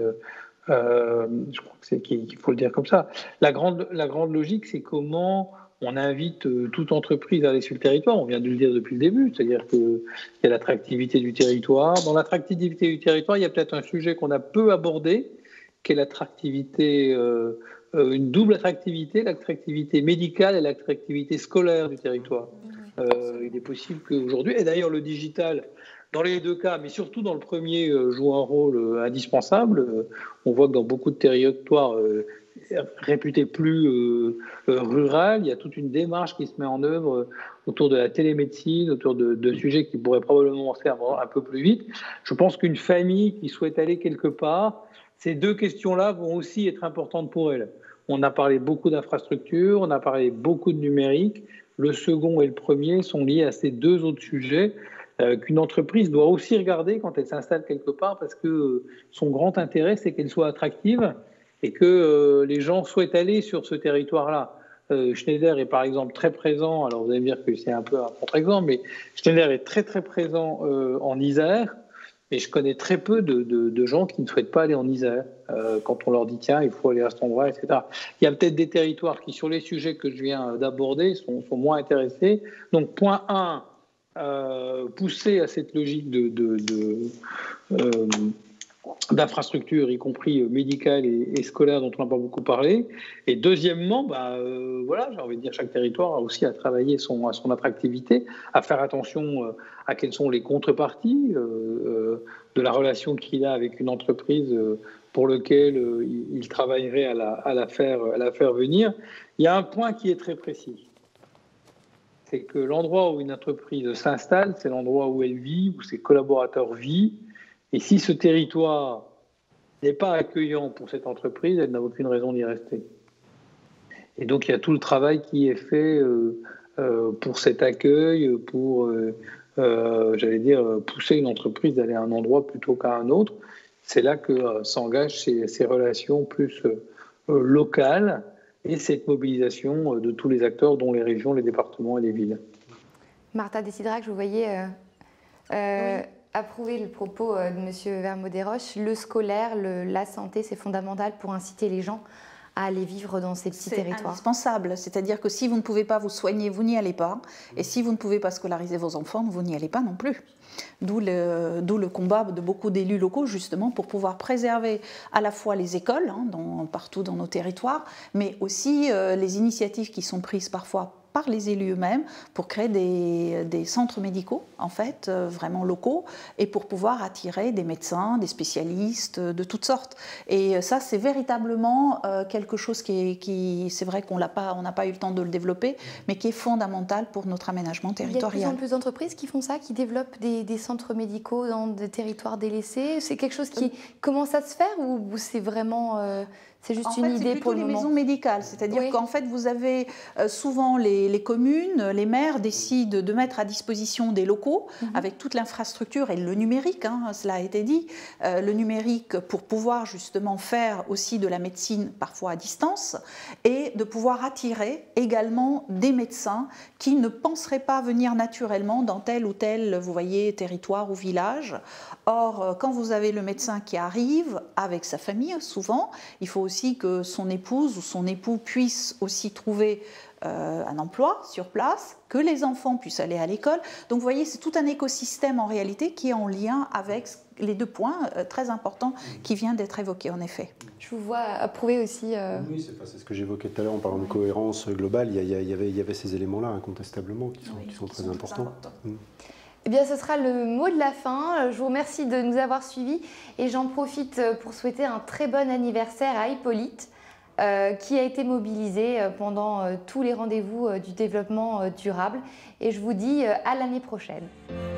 je crois qu'il faut le dire comme ça. La grande logique, c'est comment on invite toute entreprise à aller sur le territoire. On vient de le dire depuis le début, c'est-à-dire qu'il y a l'attractivité du territoire. Dans l'attractivité du territoire, il y a peut-être un sujet qu'on a peu abordé, qui est l'attractivité, une double attractivité, l'attractivité médicale et l'attractivité scolaire du territoire. Il est possible qu'aujourd'hui, et d'ailleurs le digital, dans les deux cas, mais surtout dans le premier, joue un rôle indispensable. On voit que dans beaucoup de territoires réputés plus rural, il y a toute une démarche qui se met en œuvre autour de la télémédecine, autour de sujets qui pourraient probablement faire un peu plus vite. Je pense qu'une famille qui souhaite aller quelque part, ces deux questions-là vont aussi être importantes pour elle. On a parlé beaucoup d'infrastructures, on a parlé beaucoup de numérique. Le second et le premier sont liés à ces deux autres sujets qu'une entreprise doit aussi regarder quand elle s'installe quelque part, parce que son grand intérêt, c'est qu'elle soit attractive et que les gens souhaitent aller sur ce territoire-là. Schneider est par exemple très présent, alors vous allez me dire que c'est un peu un contre-exemple, mais Schneider est très très présent en Isère, et je connais très peu de gens qui ne souhaitent pas aller en Isère quand on leur dit tiens, il faut aller à cet endroit, etc. Il y a peut-être des territoires qui, sur les sujets que je viens d'aborder, sont moins intéressés. Donc point 1, pousser à cette logique d'infrastructures, y compris médicales et scolaires, dont on n'a pas beaucoup parlé. Et deuxièmement, voilà, j'ai envie de dire, chaque territoire a aussi à travailler son attractivité, à faire attention à quelles sont les contreparties de la relation qu'il a avec une entreprise pour laquelle il travaillerait à la faire venir. Il y a un point qui est très précis. C'est que l'endroit où une entreprise s'installe, c'est l'endroit où elle vit, où ses collaborateurs vivent. Et si ce territoire n'est pas accueillant pour cette entreprise, elle n'a aucune raison d'y rester. Et donc, il y a tout le travail qui est fait pour cet accueil, pour, j'allais dire, pousser une entreprise d'aller à un endroit plutôt qu'à un autre. C'est là que s'engagent ces relations plus locales et cette mobilisation de tous les acteurs, dont les régions, les départements et les villes. Martha Desidrac, je vous voyais oui. Approuver le propos de M. Vermaux-Desroches. Le scolaire, la santé, c'est fondamental pour inciter les gens à aller vivre dans ces petits territoires. C'est indispensable, c'est-à-dire que si vous ne pouvez pas vous soigner, vous n'y allez pas, et si vous ne pouvez pas scolariser vos enfants, vous n'y allez pas non plus. D'où le combat de beaucoup d'élus locaux, justement, pour pouvoir préserver à la fois les écoles, partout dans nos territoires, mais aussi les initiatives qui sont prises parfois par les élus eux-mêmes pour créer des centres médicaux, en fait, vraiment locaux, et pour pouvoir attirer des médecins, des spécialistes de toutes sortes. Et ça, c'est véritablement quelque chose qui c'est vrai qu'on n'a pas eu le temps de le développer, mais qui est fondamental pour notre aménagement territorial. Il y a de plus en plus d'entreprises qui font ça, qui développent des centres médicaux dans des territoires délaissés. C'est quelque chose qui commence à se faire ou c'est vraiment... C'est juste une idée pour le moment. Les maisons médicales, c'est-à-dire oui. qu'en fait vous avez souvent les communes, les maires décident de mettre à disposition des locaux avec toute l'infrastructure et le numérique, hein, cela a été dit, le numérique pour pouvoir justement faire aussi de la médecine parfois à distance et de pouvoir attirer également des médecins qui ne penseraient pas venir naturellement dans tel ou tel, vous voyez, territoire ou village. Or, quand vous avez le médecin qui arrive avec sa famille, souvent, il faut aussi que son épouse ou son époux puisse aussi trouver un emploi sur place, que les enfants puissent aller à l'école. Donc, vous voyez, c'est tout un écosystème en réalité qui est en lien avec les deux points très importants qui viennent d'être évoqués, en effet. Je vous vois approuver aussi. Oui, c'est ce que j'évoquais tout à l'heure en parlant de cohérence globale. Il y avait ces éléments-là, incontestablement, qui sont très importants. Eh bien, ce sera le mot de la fin. Je vous remercie de nous avoir suivis et j'en profite pour souhaiter un très bon anniversaire à Hippolyte, qui a été mobilisé pendant tous les rendez-vous du développement durable. Et je vous dis à l'année prochaine.